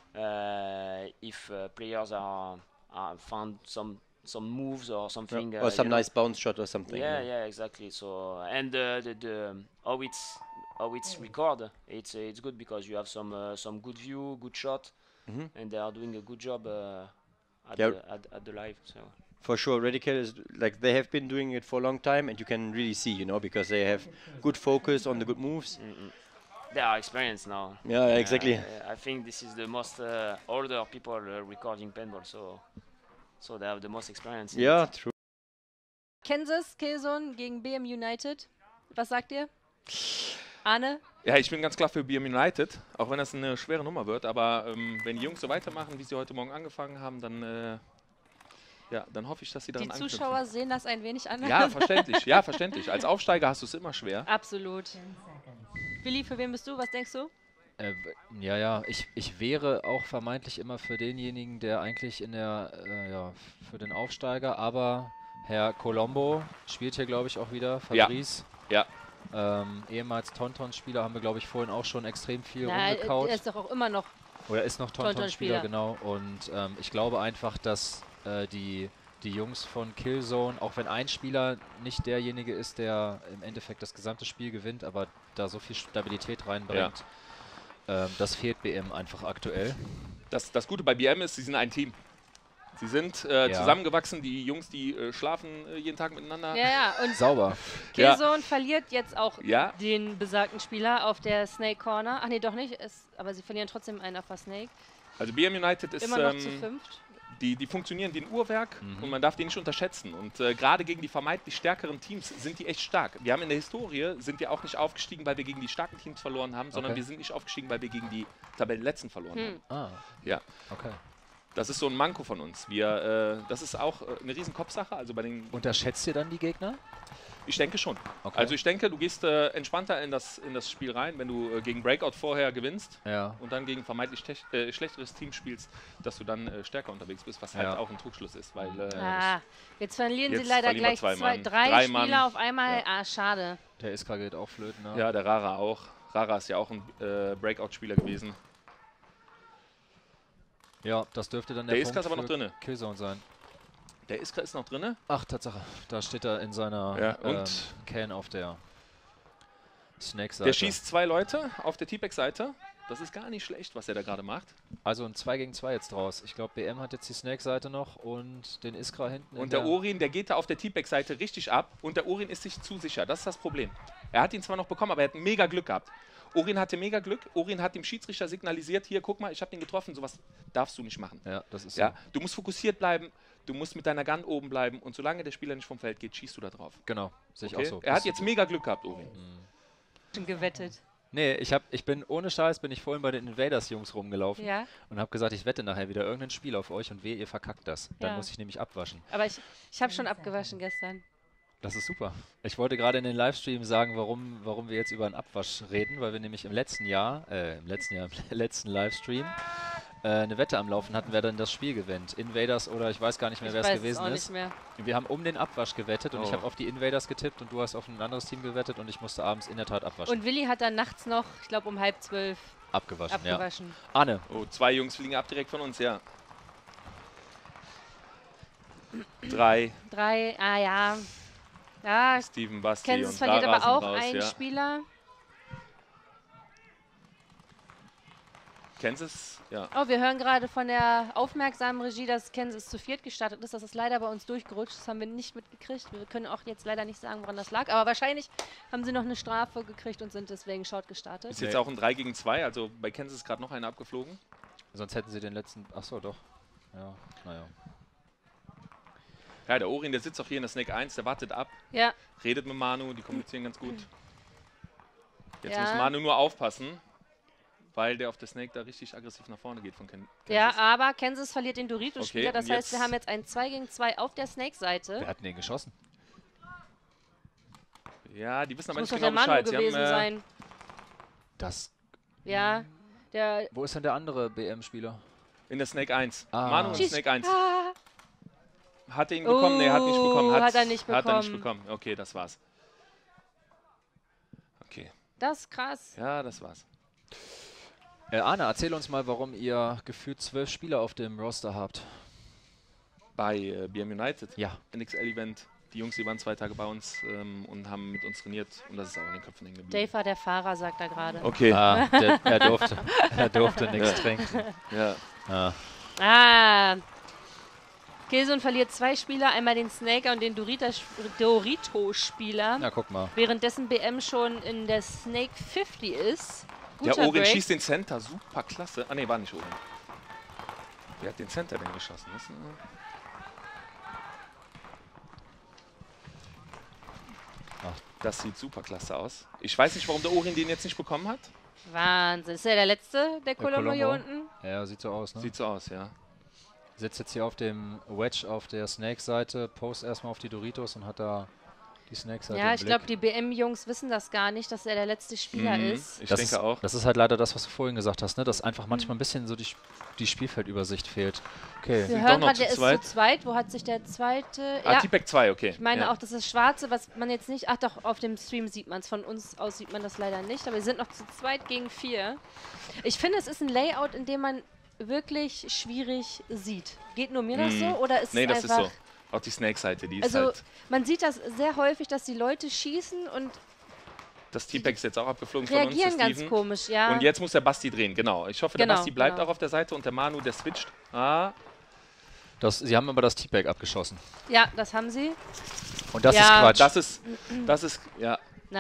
S4: uh, if uh, players are, are found some some moves or something.
S1: Or
S4: uh,
S1: some
S4: you know.
S1: nice bounce shot or something.
S4: Yeah, yeah, exactly. So and uh, the, the um, how it's how it's record, it's uh, it's good because you have some uh, some good view, good shot,
S1: Mhm.
S4: and they are doing a good job uh, at,
S1: Yeah.
S4: the, at at the live. So
S1: For sure, Radical is like they have been doing it for a long time, and you can really see, you know, because they have good focus on the good moves.
S4: mm-mm. They are experienced now.
S1: Yeah, exactly.
S4: Uh, I think this is the most uh, older people uh, recording paintball, so so they have the most experience. in
S1: Yeah,
S4: it.
S1: true.
S3: Kansas, Killzone gegen B M United. Was sagt ihr? Arne?
S5: Ja, ich bin ganz klar für B M United, auch wenn das eine schwere Nummer wird. Aber ähm, wenn die Jungs so weitermachen, wie sie heute Morgen angefangen haben, dann, äh, ja, dann hoffe ich, dass sie daran
S3: Die
S5: anknüpfen.
S3: Zuschauer sehen das ein wenig anders.
S5: Ja, verständlich. Ja, verständlich. Als Aufsteiger hast du es immer schwer.
S3: Absolut. Willi, für wen bist du? Was denkst du?
S2: Äh, w- ja, ja, ich, ich wäre auch vermeintlich immer für denjenigen, der eigentlich in der, äh, ja, für den Aufsteiger, aber Herr Colombo spielt hier, glaube ich, auch wieder,
S5: Ja.
S2: Fabrice.
S5: Ja.
S2: Ähm, ehemals Tonton-Spieler, haben wir, glaube ich, vorhin auch schon extrem viel
S3: Na,
S2: rumgekaut.
S3: er ist doch auch immer noch.
S2: Oder ist noch Tonton-Spieler,
S3: Tonton-Spieler.
S2: genau. Und ähm, ich glaube einfach, dass äh, die, die Jungs von Killzone, auch wenn ein Spieler nicht derjenige ist, der im Endeffekt das gesamte Spiel gewinnt, aber da so viel Stabilität reinbringt, ähm, das fehlt B M einfach aktuell.
S5: Das, das Gute bei B M ist, sie sind ein Team. Sie sind äh,
S2: Ja.
S5: zusammengewachsen, die Jungs, die äh, schlafen äh, jeden Tag miteinander.
S3: Ja, ja. Und
S2: Sauber.
S3: Killzone verliert jetzt auch
S5: Ja.
S3: den besagten Spieler auf der Snake Corner. Ach nee, doch nicht. Es, aber sie verlieren trotzdem einen auf der Snake.
S5: Also B M United ist,
S3: Immer noch zu
S5: ähm,
S3: fünft.
S5: die, die funktionieren wie ein Uhrwerk
S2: Mhm.
S5: und man darf die nicht unterschätzen. Und äh, gerade gegen die vermeintlich stärkeren Teams sind die echt stark. Wir haben in der Historie, sind wir auch nicht aufgestiegen, weil wir gegen die starken Teams verloren haben, sondern
S2: Okay.
S5: wir sind nicht aufgestiegen, weil wir gegen die Tabellenletzten verloren
S3: Hm.
S5: haben.
S2: Ah,
S5: Ja.
S2: okay.
S5: Das ist so ein Manko von uns. Wir, äh, das ist auch äh, eine riesen Kopfsache. Also bei den,
S2: Unterschätzt ihr dann die Gegner?
S5: ich denke schon.
S2: Okay.
S5: Also ich denke, du gehst äh, entspannter in das, in das Spiel rein, wenn du äh, gegen Breakout vorher gewinnst
S2: Ja.
S5: und dann gegen vermeintlich tech- äh, schlechteres Team spielst, dass du dann äh, stärker unterwegs bist, was halt
S2: Ja.
S5: auch ein Trugschluss ist. Weil, äh,
S3: Ah, jetzt verlieren sie
S5: jetzt
S3: leider
S5: verlieren wir
S3: gleich
S5: zwei
S3: zwei,
S5: Mann.
S3: drei,
S5: Drei
S3: Spieler
S5: Mann.
S3: auf einmal.
S5: Ja.
S3: Ah, schade.
S2: Der Iskra geht auch flöten. Ne?
S5: ja, der Rara auch. Rara ist ja auch ein äh, Breakout-Spieler gewesen.
S2: Ja, das dürfte dann
S5: Der
S2: der,
S5: Iskra ist
S2: Punkt
S5: aber noch
S2: für
S5: drinne.
S2: Killzone sein.
S5: Der Iskra ist noch drinne.
S2: Ach, Tatsache. Da steht er in seiner
S5: Ja, und-
S2: ähm, Can auf der Snake-Seite.
S5: Der schießt zwei Leute auf der T-Back-Seite. Das ist gar nicht schlecht, was er da gerade macht.
S2: Also ein zwei gegen zwei jetzt draus. Ich glaube, B M hat jetzt die Snake-Seite noch und den Iskra hinten. in
S5: Und der Orin, der geht da auf der T-Back-Seite richtig ab. Und der Orin ist sich zu sicher. Das ist das Problem. Er hat ihn zwar noch bekommen, aber er hat mega Glück gehabt. Orin hatte mega Glück. Orin hat dem Schiedsrichter signalisiert, hier, guck mal, ich habe ihn getroffen. Sowas darfst du nicht machen.
S2: Ja, das ist
S5: Ja,
S2: so.
S5: du musst fokussiert bleiben. Du musst mit deiner Gun oben bleiben. Und solange der Spieler nicht vom Feld geht, schießt du da drauf.
S2: Genau, sehe ich
S5: Okay?
S2: auch so.
S5: Er hat
S2: Das-
S5: jetzt mega Glück gehabt, Orin.
S3: Schon gewettet.
S2: Nee, ich, hab, ich bin ohne Scheiß, bin ich vorhin bei den Invaders-Jungs rumgelaufen
S3: Ja,
S2: und habe gesagt, ich wette nachher wieder irgendein Spiel auf euch und wehe, ihr verkackt das. Dann
S3: Ja.
S2: muss ich nämlich abwaschen.
S3: aber ich, ich habe schon abgewaschen gestern.
S2: Das ist super. Ich wollte gerade in den Livestream sagen, warum, warum wir jetzt über einen Abwasch reden, weil wir nämlich im letzten Jahr, äh, im letzten Jahr, im letzten Livestream äh, eine Wette am Laufen hatten, wer dann das Spiel gewinnt. Invaders oder ich weiß gar nicht mehr,
S3: Ich
S2: wer es
S3: weiß
S2: gewesen
S3: auch
S2: ist.
S3: nicht mehr.
S2: Wir haben um den Abwasch gewettet und ich
S5: Oh.
S2: habe auf die Invaders getippt und du hast auf ein anderes Team gewettet und ich musste abends in der Tat abwaschen.
S3: Und Willi hat dann nachts noch, ich glaube um halb zwölf,
S2: abgewaschen,
S3: abgewaschen.
S2: ja. Arne,
S5: Oh, zwei Jungs fliegen ab direkt von uns, ja. Drei.
S3: Drei, ah ja. Ja,
S5: Steven, Basti
S3: Kansas
S5: und
S3: verliert
S5: Rara
S3: aber
S5: sind
S3: auch
S5: raus,
S3: einen
S5: ja.
S3: Spieler.
S5: Kansas, ja.
S3: Oh, wir hören gerade von der aufmerksamen Regie, dass Kansas zu viert gestartet ist. Das ist leider bei uns durchgerutscht. Das haben wir nicht mitgekriegt. Wir können auch jetzt leider nicht sagen, woran das lag. Aber wahrscheinlich haben sie noch eine Strafe gekriegt und sind deswegen Short gestartet.
S5: Ist jetzt
S2: Nee.
S5: auch ein drei gegen zwei, also bei Kansas ist gerade noch einer abgeflogen.
S2: sonst hätten sie den letzten. Achso, doch. Ja, naja.
S5: Ja, der Orin, der sitzt auch hier in der Snake eins, der wartet ab,
S3: Ja,
S5: redet mit Manu, die kommunizieren ganz gut. Jetzt
S3: Ja.
S5: muss Manu nur aufpassen, weil der auf der Snake da richtig aggressiv nach vorne geht von Ken
S3: ja,
S5: Kansas.
S3: aber Kansas verliert den Doritos-Spieler.
S5: Okay,
S3: das
S5: und
S3: heißt, wir
S5: jetzt-
S3: haben jetzt ein zwei gegen zwei auf der Snake-Seite.
S2: Wer hat denn den geschossen?
S5: Ja, die wissen
S3: Das
S5: aber
S3: muss
S5: nicht
S3: doch
S5: genau
S3: der Manu
S5: Bescheid. Sie
S3: gewesen
S5: haben, äh,
S3: sein.
S2: Das.
S3: Ja, der...
S2: Wo ist denn der andere B M-Spieler?
S5: in der Snake eins.
S2: Ah.
S5: Manu in
S3: Schieß.
S5: Snake eins.
S3: Ah,
S5: Hat er ihn bekommen? Nee, hat nicht bekommen.
S3: Oh, hat er nicht
S5: Hat er nicht
S3: bekommen.
S5: bekommen. Okay, das war's. Okay.
S6: Das ist krass.
S5: Ja, das war's.
S2: Äh, Arne, erzähl uns mal, warum ihr gefühlt zwölf Spieler auf dem Roster habt.
S5: Bei äh, B M United,
S2: Ja.
S5: N X L-Event. Die Jungs, die waren zwei Tage bei uns ähm, und haben mit uns trainiert. Und das ist auch in den Köpfen hängen geblieben.
S6: Dave war der Fahrer, sagt er gerade.
S5: Okay.
S2: Ah, der, er durfte, er durfte nichts
S5: Ja.
S2: trinken.
S5: Ja.
S2: Ah.
S6: Ah. Killzone verliert zwei Spieler, einmal den Snaker und den Dorito-Spieler.
S2: Na, guck mal.
S6: Währenddessen B M schon in der Snake fünfzig ist.
S5: Der
S6: Guter
S5: Orin
S6: Break.
S5: schießt den Center. Super klasse. Ah, ne, war nicht Orin. Wer hat den Center denn geschossen? Das, äh
S2: Ach.
S5: das sieht super klasse aus. Ich weiß nicht, warum der Orin den jetzt nicht bekommen hat.
S6: Wahnsinn. Ist er der Letzte, der Colombo hier
S2: Colombo.
S6: unten?
S2: Ja, sieht so aus, ne?
S5: Sieht so aus, ja.
S2: Sitzt jetzt hier auf dem Wedge auf der Snake-Seite, post erstmal auf die Doritos und hat da die Snake-Seite
S6: Ja,
S2: im
S6: ich
S2: Blick.
S6: glaube, die B M-Jungs wissen das gar nicht, dass er der letzte Spieler
S5: Mhm.
S6: ist.
S5: Ich
S2: das
S5: denke
S2: ist,
S5: auch.
S2: Das ist halt leider das, was du vorhin gesagt hast, ne? Dass einfach manchmal ein bisschen so die, Sp- die Spielfeldübersicht fehlt. Okay.
S6: Wir
S5: Sind
S6: hören
S5: doch noch
S6: gerade,
S5: zu
S6: der ist
S5: zweit.
S6: zu zweit. Wo hat sich der zweite...
S5: Ah,
S6: ja,
S5: T-Pack zwei, okay.
S6: ich meine
S5: ja.
S6: auch, das ist Schwarze, was man jetzt nicht... Ach doch, auf dem Stream sieht man es. Von uns aus sieht man das leider nicht. Aber wir sind noch zu zweit gegen vier. Ich finde, es ist ein Layout, in dem man wirklich schwierig sieht. Geht nur mir das
S5: Mhm.
S6: so? Oder ist
S5: Nee,
S6: es
S5: das ist
S6: einfach...
S5: so. Auch die Snake-Seite, die ist
S6: Also,
S5: halt.
S6: man sieht das sehr häufig, dass die Leute schießen und
S5: Das T-Pack ist jetzt auch abgeflogen von uns.
S6: reagieren
S5: der
S6: ganz
S5: Steven.
S6: komisch, ja.
S5: Und jetzt muss der Basti drehen, genau. Ich hoffe,
S6: Genau,
S5: der Basti bleibt
S6: genau.
S5: auch auf der Seite und der Manu, der switcht. Ah,
S2: Das, sie haben aber das T-Bag abgeschossen.
S6: Ja, das haben sie.
S2: Und das
S6: Ja.
S2: ist Quatsch.
S5: das ist, das ist, ja.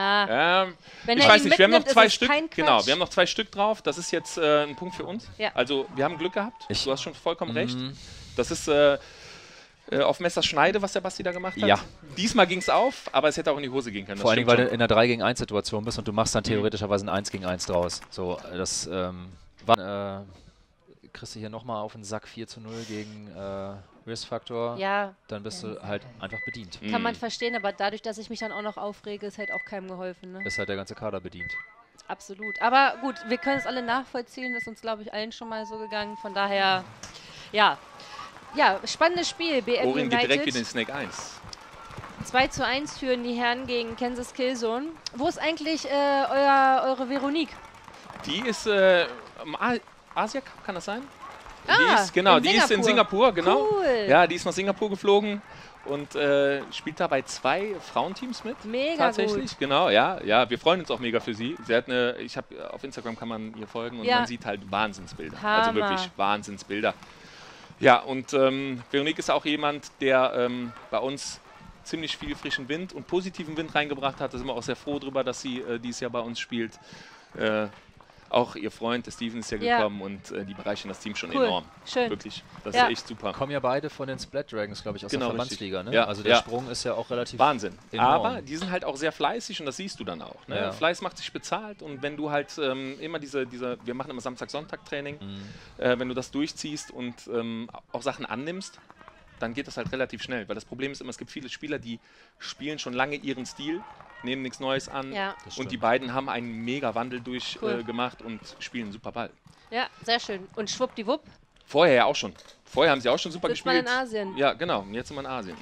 S6: Na,
S5: Ähm,
S6: wenn
S5: ich
S6: er
S5: weiß
S6: ihn
S5: nicht, wir haben noch
S6: mitnimmt,
S5: zwei
S6: ist es
S5: Stück.
S6: kein
S5: Genau,
S6: Quatsch.
S5: wir haben noch zwei Stück drauf. Das ist jetzt äh, ein Punkt für uns.
S6: Ja.
S5: Also, wir haben Glück gehabt.
S2: Ich-
S5: du hast schon vollkommen recht.
S2: Mhm.
S5: Das ist äh, äh, auf Messerschneide, was der Basti da gemacht hat.
S2: Ja.
S5: Diesmal ging es auf, aber es hätte auch in die Hose gehen können. Das
S2: Vor allen Dingen, weil
S5: stimmt
S2: du in einer drei gegen eins Situation bist und du machst dann theoretischerweise ein eins gegen eins draus. So, äh, das ähm, war, äh, kriegst du hier nochmal auf den Sack vier zu null gegen äh, Risk-Faktor.
S6: ja,
S2: Dann bist du halt einfach bedient.
S5: schon.
S6: kann
S5: Mhm.
S6: man verstehen, aber dadurch, dass ich mich dann auch noch aufrege, ist halt auch keinem geholfen. Ne?
S2: Ist halt der ganze Kader bedient.
S6: Absolut. Aber gut, wir können es alle nachvollziehen, ist uns, glaube ich, allen schon mal so gegangen. Von daher, ja. Ja, spannendes Spiel. B M
S5: Orin geht direkt
S6: United.
S5: wieder in Snake eins.
S6: zwei zu eins führen die Herren gegen Kansas Killzone. Wo ist eigentlich äh, euer, eure Veronique?
S5: Die ist äh, im A- Asia Cup, kann das sein? die
S6: Ah,
S5: ist, genau,
S6: in
S5: die ist in Singapur, genau.
S6: Cool.
S5: Ja, die ist nach Singapur geflogen und äh, spielt da bei zwei Frauenteams mit.
S6: Mega
S5: Tatsächlich,
S6: gut.
S5: genau, ja, ja, wir freuen uns auch mega für sie. Sie hat eine, ich habe auf Instagram kann man ihr folgen und
S6: Ja.
S5: man sieht halt Wahnsinnsbilder, also
S6: Hammer.
S5: wirklich Wahnsinnsbilder. Ja, und ähm, Veronique ist auch jemand, der ähm, bei uns ziemlich viel frischen Wind und positiven Wind reingebracht hat. Da sind wir auch sehr froh drüber, dass sie äh, dieses Jahr bei uns spielt. Äh, auch ihr Freund, der Steven, ist ja
S6: Ja.
S5: gekommen und äh, die bereichern das Team schon
S6: Cool.
S5: enorm.
S6: Schön.
S5: Wirklich, das
S6: Ja.
S5: ist echt super.
S2: Kommen ja beide von den Splat Dragons, glaube ich, aus
S5: Genau,
S2: der
S5: richtig.
S2: Verbandsliga. Ne?
S5: Ja,
S2: Also der
S5: ja.
S2: Sprung ist ja auch relativ
S5: Wahnsinn.
S2: enorm.
S5: Aber die sind halt auch sehr fleißig und das siehst du dann auch. Ne?
S2: Ja.
S5: Fleiß macht sich bezahlt und wenn du halt ähm, immer diese, diese, wir machen immer Samstag-Sonntag-Training,
S2: Mhm.
S5: äh, wenn du das durchziehst und ähm, auch Sachen annimmst, dann geht das halt relativ schnell. Weil das Problem ist immer, es gibt viele Spieler, die spielen schon lange ihren Stil, nehmen nichts Neues an
S6: Ja.
S2: Das
S5: und die
S2: stimmt.
S5: beiden haben einen mega Wandel durchgemacht
S6: Cool.
S5: äh, gemacht und spielen super Ball.
S6: Ja, sehr schön. Und schwuppdiwupp,
S5: Vorher ja auch schon. Vorher haben sie auch schon super
S6: sitzt man
S5: gespielt.
S6: in Asien.
S5: Ja, genau. Und jetzt sind wir in Asien.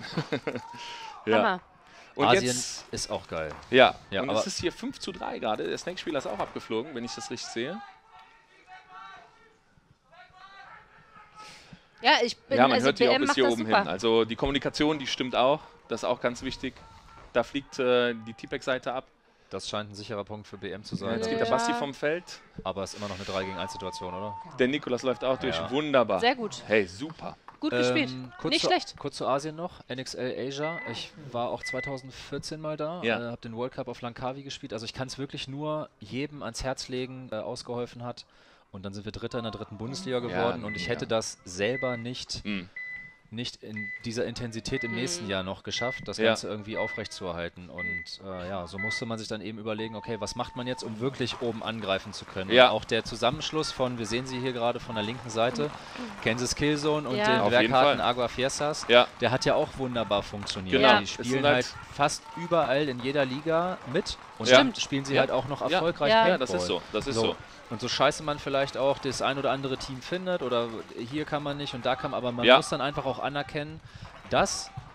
S5: ja.
S6: Hammer.
S5: Und
S2: Asien
S5: jetzt
S2: ist auch geil.
S5: Ja,
S2: Ja,
S5: und
S2: aber-
S5: es ist hier fünf zu drei gerade. Der Snake-Spieler ist auch abgeflogen, wenn ich das richtig sehe.
S6: Ja, ich bin,
S5: Ja, man
S6: also
S5: hört die
S6: B
S5: auch
S6: M
S5: bis
S6: macht
S5: hier
S6: das
S5: oben
S6: super.
S5: hin. Also die Kommunikation, die stimmt auch. Das ist auch ganz wichtig. Da fliegt äh, die T-Pack-Seite ab.
S2: Das scheint ein sicherer Punkt für B M zu
S5: Ja,
S2: sein.
S5: jetzt
S6: Ja.
S5: geht der Basti vom Feld.
S2: Aber es ist immer noch eine drei gegen eins Situation, oder?
S5: Der Nikolas läuft auch durch.
S2: Ja.
S5: Wunderbar.
S6: Sehr gut.
S5: Hey, super.
S6: Gut gespielt.
S2: Ähm, kurz
S6: Nicht
S2: zu,
S6: schlecht.
S2: Kurz zu Asien noch. N X L Asia. Ich war auch zwanzig vierzehn mal da.
S5: Ja.
S2: Äh, habe den World Cup auf Langkawi gespielt. Also ich kann es wirklich nur jedem ans Herz legen, äh, ausgeholfen hat. Und dann sind wir Dritter in der dritten Bundesliga geworden. und ich hätte
S5: ja.
S2: das selber nicht,
S5: Hm.
S2: nicht in dieser Intensität im nächsten Jahr noch geschafft, das
S5: Ja.
S2: Ganze irgendwie aufrechtzuerhalten. Und äh, ja, so musste man sich dann eben überlegen, okay, was macht man jetzt, um wirklich oben angreifen zu können?
S5: Ja.
S2: Und auch der Zusammenschluss von, wir sehen sie hier gerade von der linken Seite, Kansas Killzone und
S6: Ja.
S2: den
S5: Auf jeden
S2: Werkkarten
S5: Fall.
S2: Agua Fiestas,
S5: Ja.
S2: der hat ja auch wunderbar funktioniert.
S5: Genau.
S2: Die
S5: Es
S2: spielen
S5: sind
S2: halt,
S5: halt-
S2: fast überall in jeder Liga mit und
S5: Ja.
S2: dann spielen sie
S5: Ja.
S2: halt auch noch
S5: Ja.
S2: erfolgreich
S6: Ja.
S5: Ja, das
S2: Paintball.
S5: ist so. Das ist
S2: So.
S5: so.
S2: Und so scheiße man vielleicht auch das ein oder andere Team findet oder hier kann man nicht und da kann man, aber man
S5: Ja.
S2: muss dann einfach auch anerkennen, dass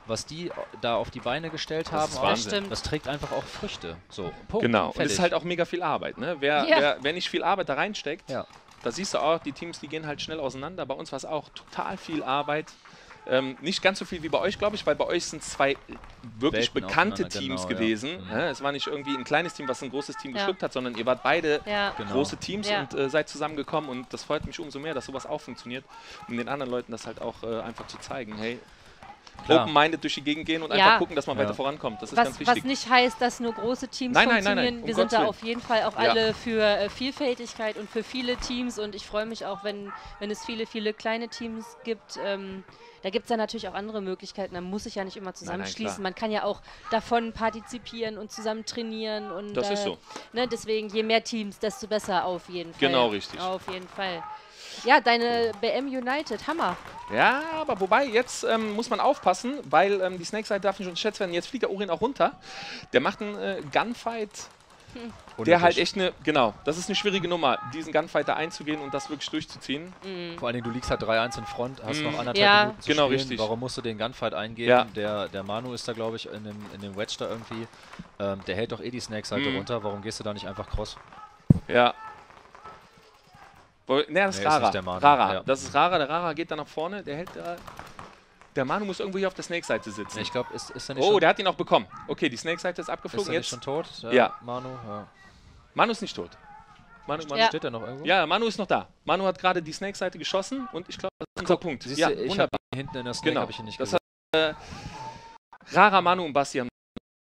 S2: was die da auf die Beine gestellt haben,
S5: ist
S2: auch,
S5: Wahnsinn.
S6: stimmt.
S2: das trägt einfach auch Früchte. So, Punkt.
S5: Genau, und
S2: Fertig.
S5: es ist halt auch mega viel Arbeit. Ne? Wer,
S6: Ja.
S5: wer, wer nicht viel Arbeit da reinsteckt,
S2: Ja.
S5: da siehst du auch, die Teams, die gehen halt schnell auseinander. Bei uns war es auch total viel Arbeit. Ähm, nicht ganz so viel wie bei euch, glaube ich, weil bei euch sind es zwei wirklich
S2: Welten
S5: bekannte
S2: aufeinander,
S5: Teams
S2: genau, ja.
S5: gewesen.
S2: Mhm.
S5: Ja, es war nicht irgendwie ein kleines Team, was ein großes Team
S6: Ja.
S5: geschluckt hat, sondern ihr wart beide
S6: Ja.
S2: Genau.
S5: große Teams
S6: Ja.
S5: und äh, seid zusammengekommen und das freut mich umso mehr, dass sowas auch funktioniert, um den anderen Leuten das halt auch äh, einfach zu zeigen. Hey,
S2: Klar.
S5: open-minded durch die Gegend gehen und
S6: Ja.
S5: einfach gucken, dass man
S2: Ja.
S5: weiter vorankommt. Das ist
S6: Was,
S5: ganz
S6: was
S5: wichtig.
S6: nicht heißt, dass nur große Teams
S5: Nein, nein, nein,
S6: funktionieren.
S5: nein, um
S6: Wir sind
S5: Gottes
S6: da
S5: Willen.
S6: auf jeden Fall auch
S5: Ja.
S6: alle für äh, Vielfältigkeit und für viele Teams. Und ich freue mich auch, wenn, wenn es viele, viele kleine Teams gibt. Ähm, da gibt es dann natürlich auch andere Möglichkeiten. Man muss sich ja nicht immer zusammenschließen.
S5: klar.
S6: Man kann ja auch davon partizipieren und zusammen trainieren. Und,
S5: Das
S6: äh,
S5: ist so.
S6: Ne, deswegen, je mehr Teams, desto besser auf jeden Fall.
S5: Genau, richtig.
S6: Auf jeden Fall. Ja, deine B M United, Hammer.
S5: Ja, aber wobei, jetzt ähm, muss man aufpassen, weil ähm, die Snake-Seite darf nicht unterschätzt werden. Jetzt fliegt der Orin auch runter. Der macht einen äh, Gunfight, der halt echt eine, genau, das ist eine schwierige Nummer, diesen Gunfight da einzugehen und das wirklich durchzuziehen.
S2: Vor allen Dingen, du liegst halt drei eins in Front, hast
S5: Mhm.
S2: noch anderthalb
S6: Ja.
S2: Minuten zu
S5: Genau,
S2: spielen.
S5: richtig.
S2: Warum musst du den Gunfight eingehen?
S5: Ja.
S2: Der, der Manu ist da, glaube ich, in dem, in dem Wedge da irgendwie. Ähm, der hält doch eh die Snake-Seite
S5: Mhm.
S2: runter. Warum gehst du da nicht einfach cross?
S5: Ja. Wo, ne, das
S2: Nee,
S5: ist
S2: ist
S5: Rara.
S2: nicht der Manu,
S5: Rara.
S2: ja.
S5: Das ist Rara. Der Rara geht da nach vorne. Der hält da. Der Manu muss irgendwo hier auf der Snake-Seite sitzen.
S2: Nee, ich glaube, ist, ist er nicht
S5: Oh,
S2: schon,
S5: der hat ihn auch bekommen. Okay, die Snake-Seite ist
S2: ist
S5: abgeflogen.
S2: er nicht
S5: Jetzt.
S2: schon tot? Der
S5: Ja.
S2: Manu? Ja.
S5: Manu ist nicht tot. Manu, Manu
S6: Ja.
S2: Steht er noch irgendwo?
S5: Ja, Manu ist noch da. Manu hat gerade die Snake-Seite geschossen und ich glaube, das ist unser Punkt.
S2: Siehst
S5: Ja,
S2: du, ich
S5: wunderbar.
S2: hab ihn hinten in der Snake
S5: Genau.
S2: habe ich ihn nicht
S5: Das
S2: gesehen.
S5: hat, äh, Rara, Manu und Basti haben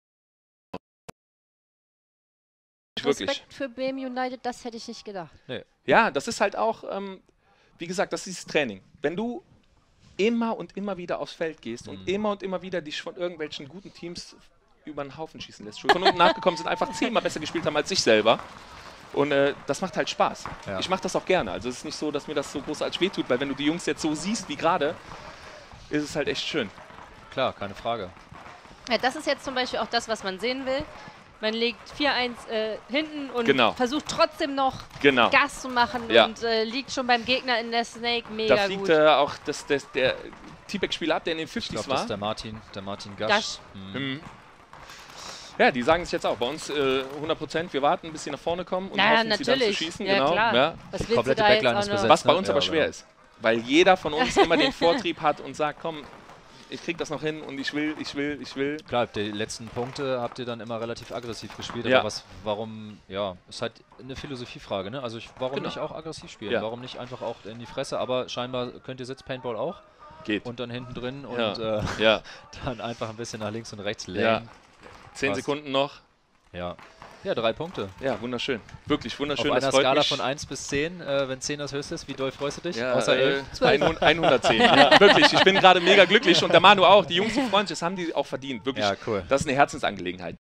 S5: wirklich.
S6: Respekt für B M United, das hätte ich nicht gedacht.
S5: Ja, das ist halt auch, ähm, wie gesagt, das ist dieses Training. Wenn du immer und immer wieder aufs Feld gehst und
S2: Mhm.
S5: immer und immer wieder dich von irgendwelchen guten Teams über den Haufen schießen lässt, schon von unten nachgekommen sind, einfach zehnmal besser gespielt haben als ich selber. Und äh, das macht halt Spaß.
S2: Ja.
S5: Ich mache das auch gerne. Also es ist nicht so, dass mir das so großartig wehtut, weil wenn du die Jungs jetzt so siehst wie gerade, ist es halt echt schön.
S2: Klar, keine Frage.
S6: Ja, das ist jetzt zum Beispiel auch das, was man sehen will. Man legt vier eins äh, hinten und
S5: Genau.
S6: versucht trotzdem noch
S5: Genau.
S6: Gas zu machen
S5: Ja.
S6: und äh, liegt schon beim Gegner in der Snake mega
S5: Da fliegt
S6: gut.
S5: äh, auch das, das, der T-Back-Spieler ab, der in den
S2: Ich
S5: fünfzigs
S2: glaube, das
S5: war.
S2: ist der Martin, der Martin Gasch.
S6: Gasch.
S2: Mhm.
S5: Mhm. Ja, die sagen es jetzt auch. Bei uns äh, hundert Prozent, wir warten, bis sie nach vorne kommen und
S6: Naja,
S5: hoffen, sie dann zu
S6: natürlich.
S5: schießen.
S6: Ja,
S5: genau.
S6: klar.
S5: Ja.
S6: Was willst du
S2: komplette
S6: da jetzt
S2: Backline
S6: auch
S2: ist
S6: noch?
S2: besetzt.
S5: Was bei
S2: ne?
S5: uns
S2: Ja,
S5: aber
S2: genau.
S5: schwer ist. Weil jeder von uns immer den Vortrieb hat und sagt, komm, ich krieg das noch hin und ich will, ich will, ich will.
S2: Klar, die letzten Punkte habt ihr dann immer relativ aggressiv gespielt,
S5: Ja.
S2: aber was, warum, ja, ist halt eine Philosophiefrage, ne? Also ich, warum
S5: Genau.
S2: nicht auch aggressiv spielen?
S5: Ja.
S2: Warum nicht einfach auch in die Fresse? Aber scheinbar könnt ihr Sitz-Paintball auch
S5: Geht.
S2: und dann hinten drin und
S5: Ja.
S2: äh,
S5: Ja,
S2: dann einfach ein bisschen nach links und rechts
S5: ja.
S2: längen.
S5: Zehn
S2: Passt.
S5: Sekunden noch.
S2: Ja. Ja, drei Punkte.
S5: Ja, wunderschön. Wirklich wunderschön.
S2: Auf
S5: das
S2: einer
S5: freut
S2: Skala
S5: mich.
S2: von eins bis zehn, äh, wenn zehn das höchste ist, wie doll freust du dich?
S5: Ja,
S2: Außer
S5: äh,
S2: elf?
S5: hundertzehn. Ja, wirklich. Ich bin gerade mega glücklich und der Manu auch. Die Jungs, die freuen sich, das haben die auch verdient. Wirklich.
S2: Ja, cool.
S5: Das ist eine Herzensangelegenheit.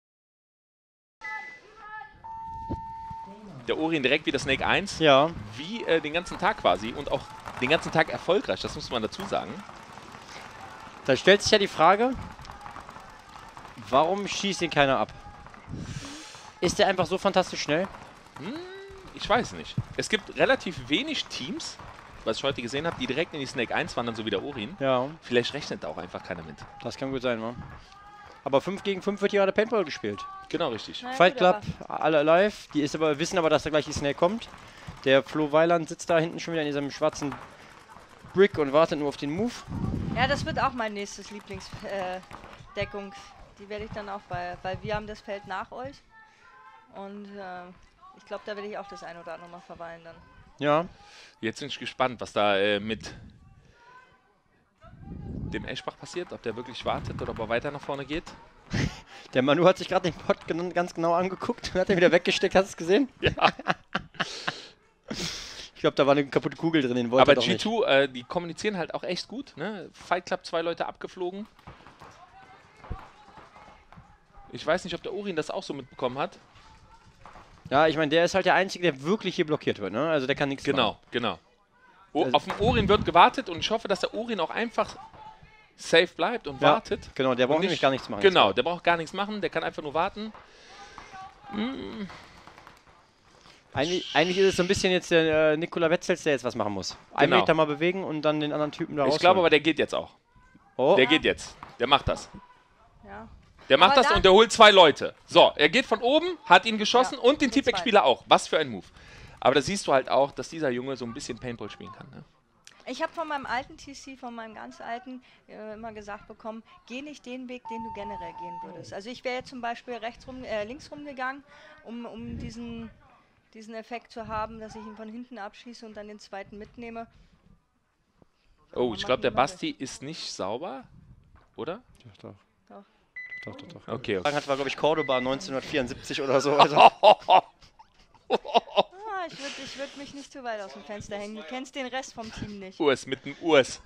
S5: Der Orin direkt wieder Snake eins.
S1: Ja,
S5: Wie äh, den ganzen Tag quasi und auch den ganzen Tag erfolgreich, das muss man dazu sagen.
S1: da stellt sich ja die Frage, warum schießt ihn keiner ab? Ist der einfach so fantastisch schnell?
S5: Ich weiß nicht. Es gibt relativ wenig Teams, was ich heute gesehen habe, die direkt in die Snake eins wandern, so wie der Orin.
S1: Ja,
S5: Vielleicht rechnet da auch einfach keiner mit.
S1: das kann gut sein, wa? Aber fünf gegen fünf wird hier gerade Paintball gespielt.
S5: Genau, richtig.
S6: Na
S1: Fight
S6: gut,
S1: Club, alle live. Die ist aber, wissen aber, dass da gleich die Snake kommt. Der Flo Weiland sitzt da hinten schon wieder in diesem schwarzen Brick und wartet nur auf den Move.
S3: Ja, das wird auch mein nächstes Lieblingsdeckung. Die werde ich dann auch bei, weil wir haben das Feld nach euch. Und äh, ich glaube, da werde ich auch das ein oder andere mal verweilen dann.
S1: Ja,
S5: Jetzt bin ich gespannt, was da äh, mit dem Eschbach passiert. Ob der wirklich wartet oder ob er weiter nach vorne geht.
S1: der Manu hat sich gerade den Pot gen ganz genau angeguckt und hat den wieder weggesteckt. Hast du es gesehen?
S5: Ja.
S1: Ich glaube, da war eine kaputte Kugel drin, den wollte
S5: Aber
S1: er doch
S5: G
S1: nicht.
S5: zwei, äh, die kommunizieren halt auch echt gut. Ne? Fight Club, zwei Leute abgeflogen. Ich weiß nicht, ob der Orin das auch so mitbekommen hat.
S1: Ja, ich meine, der ist halt der Einzige, der wirklich hier blockiert wird, ne? Also der kann nichts
S5: Genau,
S1: machen.
S5: genau. O
S1: Also-
S5: auf den Orin wird gewartet und ich hoffe, dass der Orin auch einfach safe bleibt und
S1: Ja,
S5: wartet.
S1: Genau, der braucht
S5: Und
S1: nämlich
S5: nicht-
S1: gar nichts machen.
S5: Genau, der braucht gar nichts machen, der kann einfach nur warten.
S1: Eigentlich, eigentlich ist es so ein bisschen jetzt der äh, Nikola Wetzels, der jetzt was machen muss. Einen
S5: Genau.
S1: Meter mal bewegen und dann den anderen Typen da
S5: Ich
S1: rausholen.
S5: glaube aber, der geht jetzt auch.
S1: Oh.
S5: Der geht jetzt. Der macht das.
S3: Ja.
S5: Der macht
S3: Aber
S5: das
S3: da-
S5: und der holt zwei Leute. So, er geht von oben, hat ihn geschossen
S3: Ja,
S5: und den
S3: den
S5: T-Pack-Spieler auch. Was für ein Move. Aber da siehst du halt auch, dass dieser Junge so ein bisschen Paintball spielen kann. Ne?
S3: Ich habe von meinem alten T C, von meinem ganz alten, äh, immer gesagt bekommen, geh nicht den Weg, den du generell gehen würdest. Also ich wäre jetzt zum Beispiel rechts rum, äh, links rumgegangen, um, um diesen, diesen Effekt zu haben, dass ich ihn von hinten abschieße und dann den zweiten mitnehme.
S5: Oh,
S3: man
S5: ich
S3: macht
S5: glaube, der
S3: niemand
S5: Basti ist nicht sauber, oder?
S1: Ja, doch.
S3: Doch.
S1: Doch, doch, doch.
S5: Okay, okay.
S1: Fragen hat war, glaube ich, Cordoba neunzehnhundertvierundsiebzig oder so. Also.
S3: Ah, ich würde ich würd mich nicht zu weit aus dem Fenster hängen. Du kennst den Rest vom Team nicht.
S5: Urs mit dem Urs.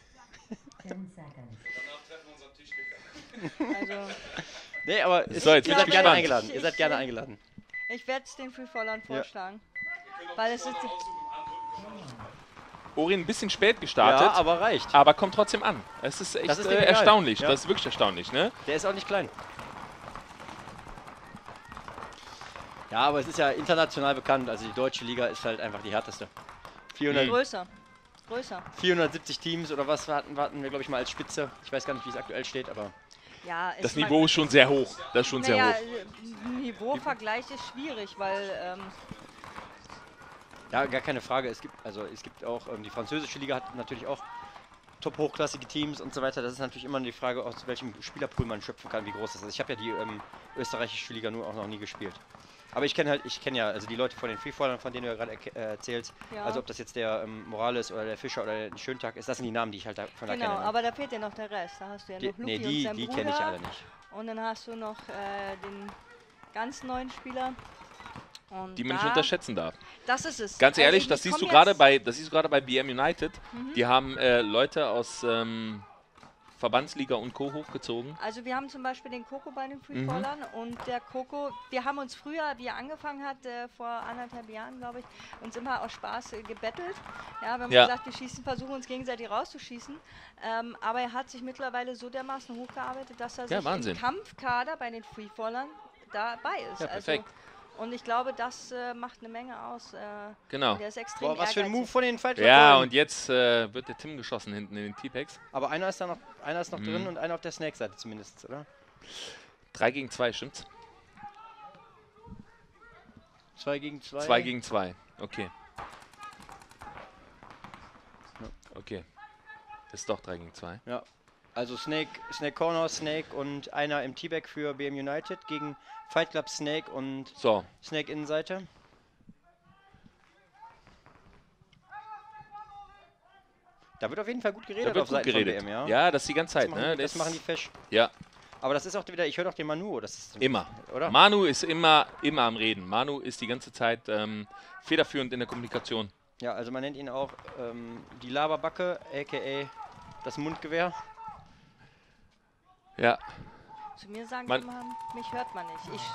S3: Also
S1: Nee, aber es,
S5: So, jetzt
S1: ihr
S5: bin
S1: seid
S5: ich
S1: gerne
S5: gespannt.
S1: eingeladen. Ihr
S3: Ich-
S1: seid gerne
S3: ich-
S1: eingeladen.
S3: ich werde es den Freefallern vorschlagen. Weil es ist...
S5: Orin ein bisschen spät gestartet,
S1: Ja, aber reicht.
S5: aber kommt trotzdem an. Es ist echt
S1: Das ist
S5: äh,
S1: dem egal.
S5: erstaunlich.
S1: Ja.
S5: Das ist wirklich erstaunlich, ne?
S1: Der ist auch nicht klein. Ja, aber es ist ja international bekannt. Also die deutsche Liga ist halt einfach die härteste. vierhundert,
S3: Größer. Größer.
S1: vierhundertsiebzig Teams oder was hatten, hatten wir, glaube ich, mal als Spitze. Ich weiß gar nicht, wie es aktuell steht, aber
S3: Ja,
S5: Das
S3: es
S5: Niveau ist schon sehr hoch. Das ist schon sehr
S3: Naja,
S5: hoch.
S3: äh, Niveauvergleich ist schwierig, weil ähm,
S1: ja, gar keine Frage. Es gibt also es gibt auch ähm, die französische Liga hat natürlich auch top hochklassige Teams und so weiter. Das ist natürlich immer die Frage, aus welchem Spielerpool man schöpfen kann, wie groß das ist. Ich habe ja die ähm, österreichische Liga nur auch noch nie gespielt. Aber ich kenne halt, ich kenne ja, also die Leute von den Freefallern, von denen du ja gerade erke- äh, erzählst,
S3: Ja.
S1: also ob das jetzt der ähm, Morales oder der Fischer oder der Schöntag ist, das sind die Namen, die ich halt da von da
S3: genau,
S1: kenne. Ne?
S3: aber da fehlt dir noch der Rest. Da hast du ja
S1: Die,
S3: noch Luki
S1: nee,
S3: und
S1: die,
S3: sein
S1: die
S3: Bruder.
S1: kenne ich alle nicht.
S3: Und dann hast du noch äh, den ganz neuen Spieler. Und
S5: Die man nicht
S3: da-
S5: unterschätzen darf.
S3: Das ist es.
S5: Ganz
S3: Also
S5: ehrlich,
S3: ich
S5: das siehst du
S3: komm
S5: gerade
S3: jetzt-
S5: bei, das siehst du gerade bei B M United.
S3: Mhm.
S5: Die haben äh, Leute aus ähm, Verbandsliga und Co. hochgezogen.
S3: Also wir haben zum Beispiel den Coco bei den
S5: Mhm.
S3: Freefallern und der Coco, wir haben uns früher, wie er angefangen hat, äh, vor anderthalb Jahren, glaube ich, uns immer aus Spaß äh, gebettelt. Ja, wir haben
S5: Ja.
S3: gesagt, wir schießen, versuchen uns gegenseitig rauszuschießen. Ähm, aber er hat sich mittlerweile so dermaßen hochgearbeitet, dass er
S5: Ja,
S3: sich
S5: Wahnsinn.
S3: im Kampfkader bei den Freefallern dabei ist.
S5: Ja, perfekt.
S3: Also, und ich glaube, das äh, macht eine Menge aus. Äh,
S5: Genau.
S3: Der ist extrem
S1: Boah, was für ein
S3: ehrgeizig.
S1: Move von den Fight
S5: Ja,
S1: Club.
S5: und jetzt äh, wird der Tim geschossen hinten in den T-Packs.
S1: Aber einer ist da noch, einer ist noch
S5: Mhm.
S1: drin und einer auf der Snake-Seite zumindest, oder?
S5: drei gegen zwei, stimmt's?
S1: Zwei gegen zwei.
S5: zwei gegen zwei, okay. Okay. Ist doch drei gegen zwei.
S1: Ja. Also Snake, Snake Corner, Snake und einer im T-Back für B M United gegen Fight Club Snake und
S5: So,
S1: Snake Innenseite. Da wird auf jeden Fall gut geredet
S5: da wird
S1: auf
S5: gut
S1: Seiten
S5: geredet.
S1: von B M, ja.
S5: Ja, das ist die ganze
S1: das
S5: Zeit,
S1: machen,
S5: ne?
S1: die, das
S5: Das-
S1: machen die fesch.
S5: Ja,
S1: Aber das ist auch wieder, ich höre doch den Manu, das ist
S5: immer.
S1: oder?
S5: Manu ist immer, immer am Reden. Manu ist die ganze Zeit ähm, federführend in der Kommunikation.
S1: Ja, also man nennt ihn auch ähm, die Laberbacke, aka das Mundgewehr.
S5: Ja,
S3: Zu mir sagen
S5: Man-
S3: die immer, mich hört man nicht. Ich,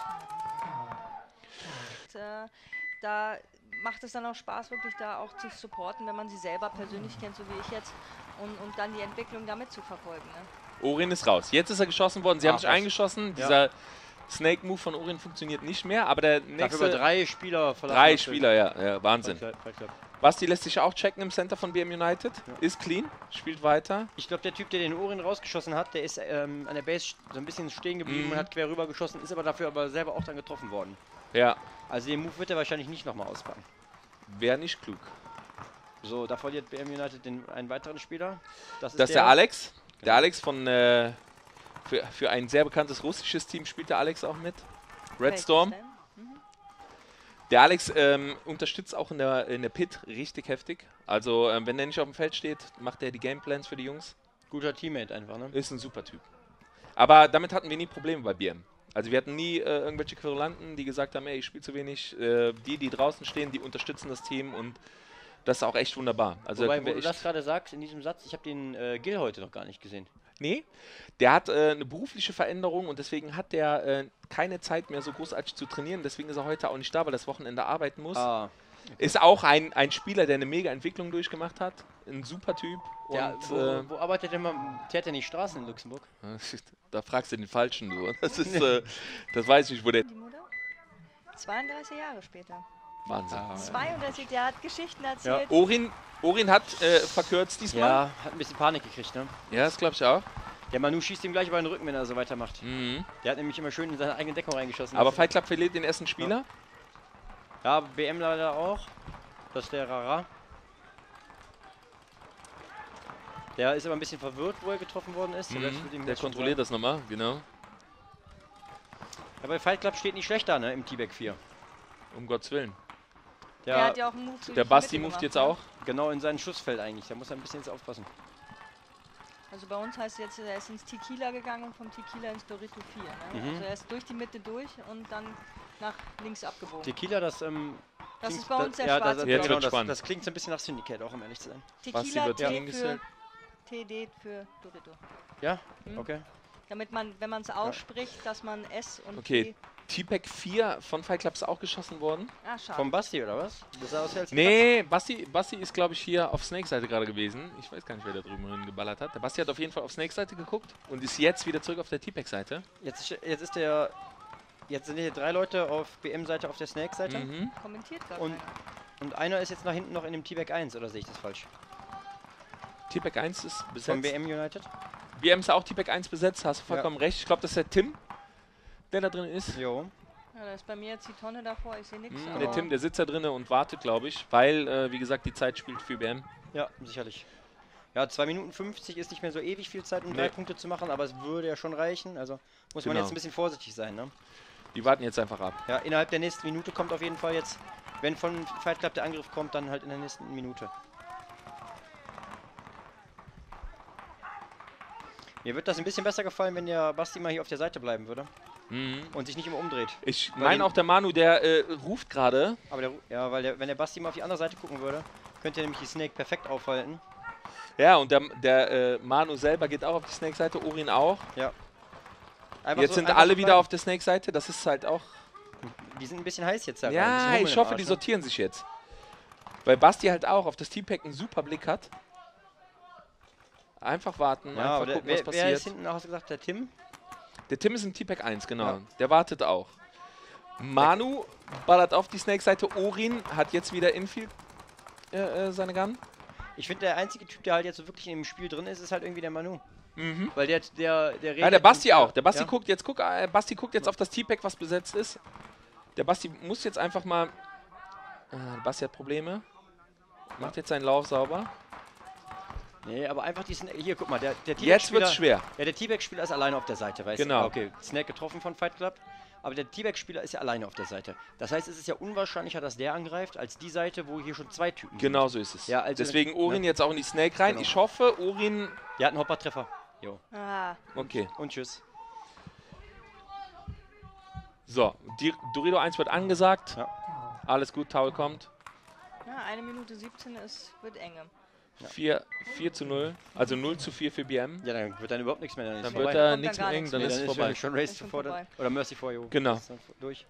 S3: und, äh, da macht es dann auch Spaß, wirklich da auch zu supporten, wenn man sie selber persönlich kennt, so wie ich jetzt, und, und dann die Entwicklung damit zu verfolgen. Ne?
S5: Orin ist raus. Jetzt ist er geschossen worden. Sie haben
S1: Ach,
S5: sich
S1: was?
S5: eingeschossen.
S1: Ja.
S5: Dieser Snake-Move von Orin funktioniert nicht mehr, aber der
S1: Dafür
S5: nächste...
S1: über drei Spieler verlassen.
S5: drei
S1: das Feld.
S5: Spieler, ja, ja, Wahnsinn.
S1: Fight Club, Fight Club.
S5: Basti lässt sich auch checken im Center von B M United. Ist clean, spielt weiter.
S1: Ich glaube, der Typ, der den Orin rausgeschossen hat, der ist ähm, an der Base so ein bisschen stehen geblieben
S5: Mhm.
S1: und hat quer rüber geschossen, ist aber dafür aber selber auch dann getroffen worden.
S5: Ja,
S1: Also den Move wird er wahrscheinlich nicht nochmal auspacken.
S5: wäre nicht klug.
S1: So, da verliert B M United den, einen weiteren Spieler. Das ist,
S5: Das ist der Alex. Der
S1: Genau.
S5: Alex von, äh, für, für ein sehr bekanntes russisches Team spielt der Alex auch mit. Red Storm.
S3: Welches denn?
S5: Der Alex ähm, unterstützt auch in der, in der Pit richtig heftig. Also ähm, wenn der nicht auf dem Feld steht, macht er die Gameplans für die Jungs.
S1: Guter Teammate einfach, ne?
S5: Ist ein super Typ. Aber damit hatten wir nie Probleme bei B M. Also wir hatten nie äh, irgendwelche Querulanten, die gesagt haben, ey, ich spiele zu wenig. Äh, die, die draußen stehen, die unterstützen das Team und das ist auch echt wunderbar. Also da
S1: Wobei,
S5: können
S1: wo
S5: wir
S1: du
S5: echt
S1: das gerade sagst, in diesem Satz, ich habe den äh, Gil heute noch gar nicht gesehen.
S5: Nee, der hat äh, eine berufliche Veränderung und deswegen hat der äh, keine Zeit mehr so großartig zu trainieren. Deswegen ist er heute auch nicht da, weil er das Wochenende arbeiten muss.
S1: Ah,
S5: Ist auch ein, ein Spieler, der eine mega Entwicklung durchgemacht hat. Ein super Typ. Und
S1: ja, wo,
S5: äh,
S1: wo arbeitet der mal? Fährt der nicht Straßen in Luxemburg?
S5: da fragst du den Falschen, du. Das ist, äh, das weiß ich, wo der.
S3: Die Mutter? zweiunddreißig Jahre später.
S5: Wahnsinn.
S3: zweiunddreißig, der hat Geschichten
S1: Ja.
S3: erzählt.
S5: Orin, Orin hat äh, verkürzt diesmal.
S1: Ja, hat ein bisschen Panik gekriegt, ne?
S5: Ja, das glaube ich auch.
S1: Der Manu schießt ihm gleich über den Rücken, wenn er so weitermacht.
S5: Mhm.
S1: Der hat nämlich immer schön in seine eigene Deckung reingeschossen.
S5: Aber
S1: Das-
S5: Fight Club verliert den ersten Spieler.
S1: Ja, B M leider auch. Das ist der Rara. Der ist aber ein bisschen verwirrt, wo er getroffen worden ist. Der, lässt mit ihm
S5: Mhm. Der
S1: jetzt schon
S5: kontrolliert
S1: sein.
S5: das nochmal, genau.
S1: Ja, bei Fight Club steht nicht schlecht da, ne? Im T-Bag vier.
S5: Um Gottes Willen.
S3: Der
S1: Der,
S3: hat ja auch einen Move durch
S5: Der
S3: die
S5: Basti
S3: Mitte
S5: moved
S3: gemacht,
S5: jetzt
S3: ne?
S5: auch.
S1: genau in sein Schussfeld eigentlich. Da muss er ein bisschen jetzt aufpassen.
S3: Also bei uns heißt jetzt, er ist ins Tequila gegangen und vom Tequila ins Dorito vier. Ne?
S1: Mhm.
S3: Also er ist durch die Mitte durch und dann nach links abgebogen.
S1: Tequila, das ähm,
S3: Das
S1: klingt-
S3: ist bei uns der
S1: ja,
S3: schwarze
S1: das,
S5: Jetzt
S3: Block.
S1: genau,
S5: wird's
S1: das,
S5: spannend.
S1: das klingt so ein bisschen nach Syndicate, auch um ehrlich zu sein.
S5: Basti
S3: Tequila
S5: wird
S3: T für
S5: hingestellt.
S3: T D für Dorito.
S1: Ja?
S3: Mhm.
S1: Okay.
S3: Damit man, wenn man es ausspricht, dass man S und
S5: Okay.
S3: T...
S5: T-Pack vier von Fight Club ist auch geschossen worden.
S3: Ah, schade.
S1: Vom Basti, oder was? Das sah aus wie als
S5: Nee, Basti, Basti ist, glaube ich, hier auf Snake-Seite gerade gewesen. Ich weiß gar nicht, wer da drüben drin geballert hat. Der Basti hat auf jeden Fall auf Snake-Seite geguckt und ist jetzt wieder zurück auf der T-Pack-Seite.
S1: Jetzt, ist- jetzt ist der. Jetzt sind hier drei Leute auf B M-Seite, auf der Snake-Seite.
S5: Mhm.
S3: Kommentiert gar
S1: Und-
S3: keiner.
S1: Und einer ist jetzt nach hinten noch in dem T-Bag eins, oder sehe ich das falsch?
S5: T-Pack eins ist
S1: Vom
S5: besetzt.
S1: B M United?
S5: B M ist auch T-Pack eins besetzt, hast du vollkommen recht. Ich glaube, das ist der Tim, der da drin ist.
S1: Jo.
S3: Ja, da ist bei mir jetzt die Tonne davor, ich sehe nichts.
S5: Mhm,
S3: aber
S5: der Tim, der sitzt da drinnen und wartet, glaube ich, weil, äh, wie gesagt, die Zeit spielt für B M.
S1: Ja, sicherlich. Ja, zwei Minuten fünfzig ist nicht mehr so ewig viel Zeit, um
S5: Nee.
S1: drei Punkte zu machen, aber es würde ja schon reichen. Also muss man
S5: Genau.
S1: jetzt ein bisschen vorsichtig sein, ne?
S5: Die warten jetzt einfach ab.
S1: Ja, innerhalb der nächsten Minute kommt auf jeden Fall jetzt, wenn von Fight Club der Angriff kommt, dann halt in der nächsten Minute. Mir wird das ein bisschen besser gefallen, wenn der Basti mal hier auf der Seite bleiben würde
S5: Mhm.
S1: und sich nicht immer umdreht.
S5: Ich
S1: Weil den-
S5: meine auch, der Manu, der äh, ruft gerade.
S1: Aber der, ja, weil der, wenn der Basti mal auf die andere Seite gucken würde, könnte er nämlich die Snake perfekt aufhalten.
S5: Ja, und der, der äh, Manu selber geht auch auf die Snake-Seite, Orin auch.
S1: Einfach
S5: Jetzt
S1: so-
S5: sind
S1: einfach
S5: alle
S1: so
S5: wieder
S1: bleiben.
S5: auf der Snake-Seite. Das ist halt auch.
S1: Die sind ein bisschen heiß jetzt da. rein, ein
S5: Ja,
S1: bisschen Hummeln
S5: ich
S1: im
S5: hoffe,
S1: Arsch,
S5: die
S1: ne?
S5: sortieren sich jetzt. Weil Basti halt auch auf das T-Pack einen super Blick hat. Einfach warten,
S1: Ja,
S5: einfach
S1: aber der,
S5: gucken, was
S1: wer, wer ist
S5: passiert.
S1: hinten, hast du gesagt, der Tim?
S5: Der Tim ist im T-Pack eins, genau.
S1: Ja.
S5: Der wartet auch. Manu ballert auf die Snake-Seite. Orin hat jetzt wieder Infield äh, äh, seine Gun.
S1: Ich finde, der einzige Typ, der halt jetzt so wirklich in dem Spiel drin ist, ist halt irgendwie der Manu.
S5: Mhm.
S1: Weil der, der, der
S5: Ja, der Basti auch. Der Basti
S1: ja.
S5: guckt jetzt, guck, äh, Basti guckt jetzt auf das T-Pack, was besetzt ist. Der Basti muss jetzt einfach mal. Äh, der Basti hat Probleme. Macht jetzt seinen Lauf sauber.
S1: Nee, aber einfach diesen. Hier, guck mal, der, der
S5: Jetzt
S1: T-Bag-Spieler-
S5: wird's schwer.
S1: Ja, der T-Bag-Spieler ist alleine auf der Seite, weißt
S5: Genau.
S1: du? Okay, Snake getroffen von Fight Club. Aber der T-Bag-Spieler ist ja alleine auf der Seite. Das heißt, es ist ja unwahrscheinlicher, dass der angreift, als die Seite, wo hier schon zwei Typen
S5: Genau so ist es.
S1: Ja, also-
S5: Deswegen Orin
S1: ne?
S5: jetzt auch in die Snake rein.
S1: Genau.
S5: Ich hoffe, Orin.
S1: sind. Der hat einen Hopper-Treffer. Jo.
S3: Ah,
S5: Okay.
S1: Und tschüss.
S5: So, die Dorito eins wird angesagt.
S1: Ja.
S5: Alles gut, Taul kommt.
S3: ja, eine Minute siebzehn ist, wird enge.
S5: vier zu null. Also null zu vier für B M.
S1: Ja, dann wird dann überhaupt nichts mehr. Dann,
S5: Dann
S1: ist
S5: wird
S1: vorbei.
S5: da
S3: Kommt
S5: nichts
S3: dann
S5: mehr
S3: gar
S5: eng,
S3: nichts
S5: dann
S1: Nee,
S5: ist
S1: dann
S5: es vorbei.
S1: ist schon Race
S3: Ist schon
S1: vor
S3: vorbei.
S1: Oder Mercy for You.
S5: Genau.
S1: Ist dann durch.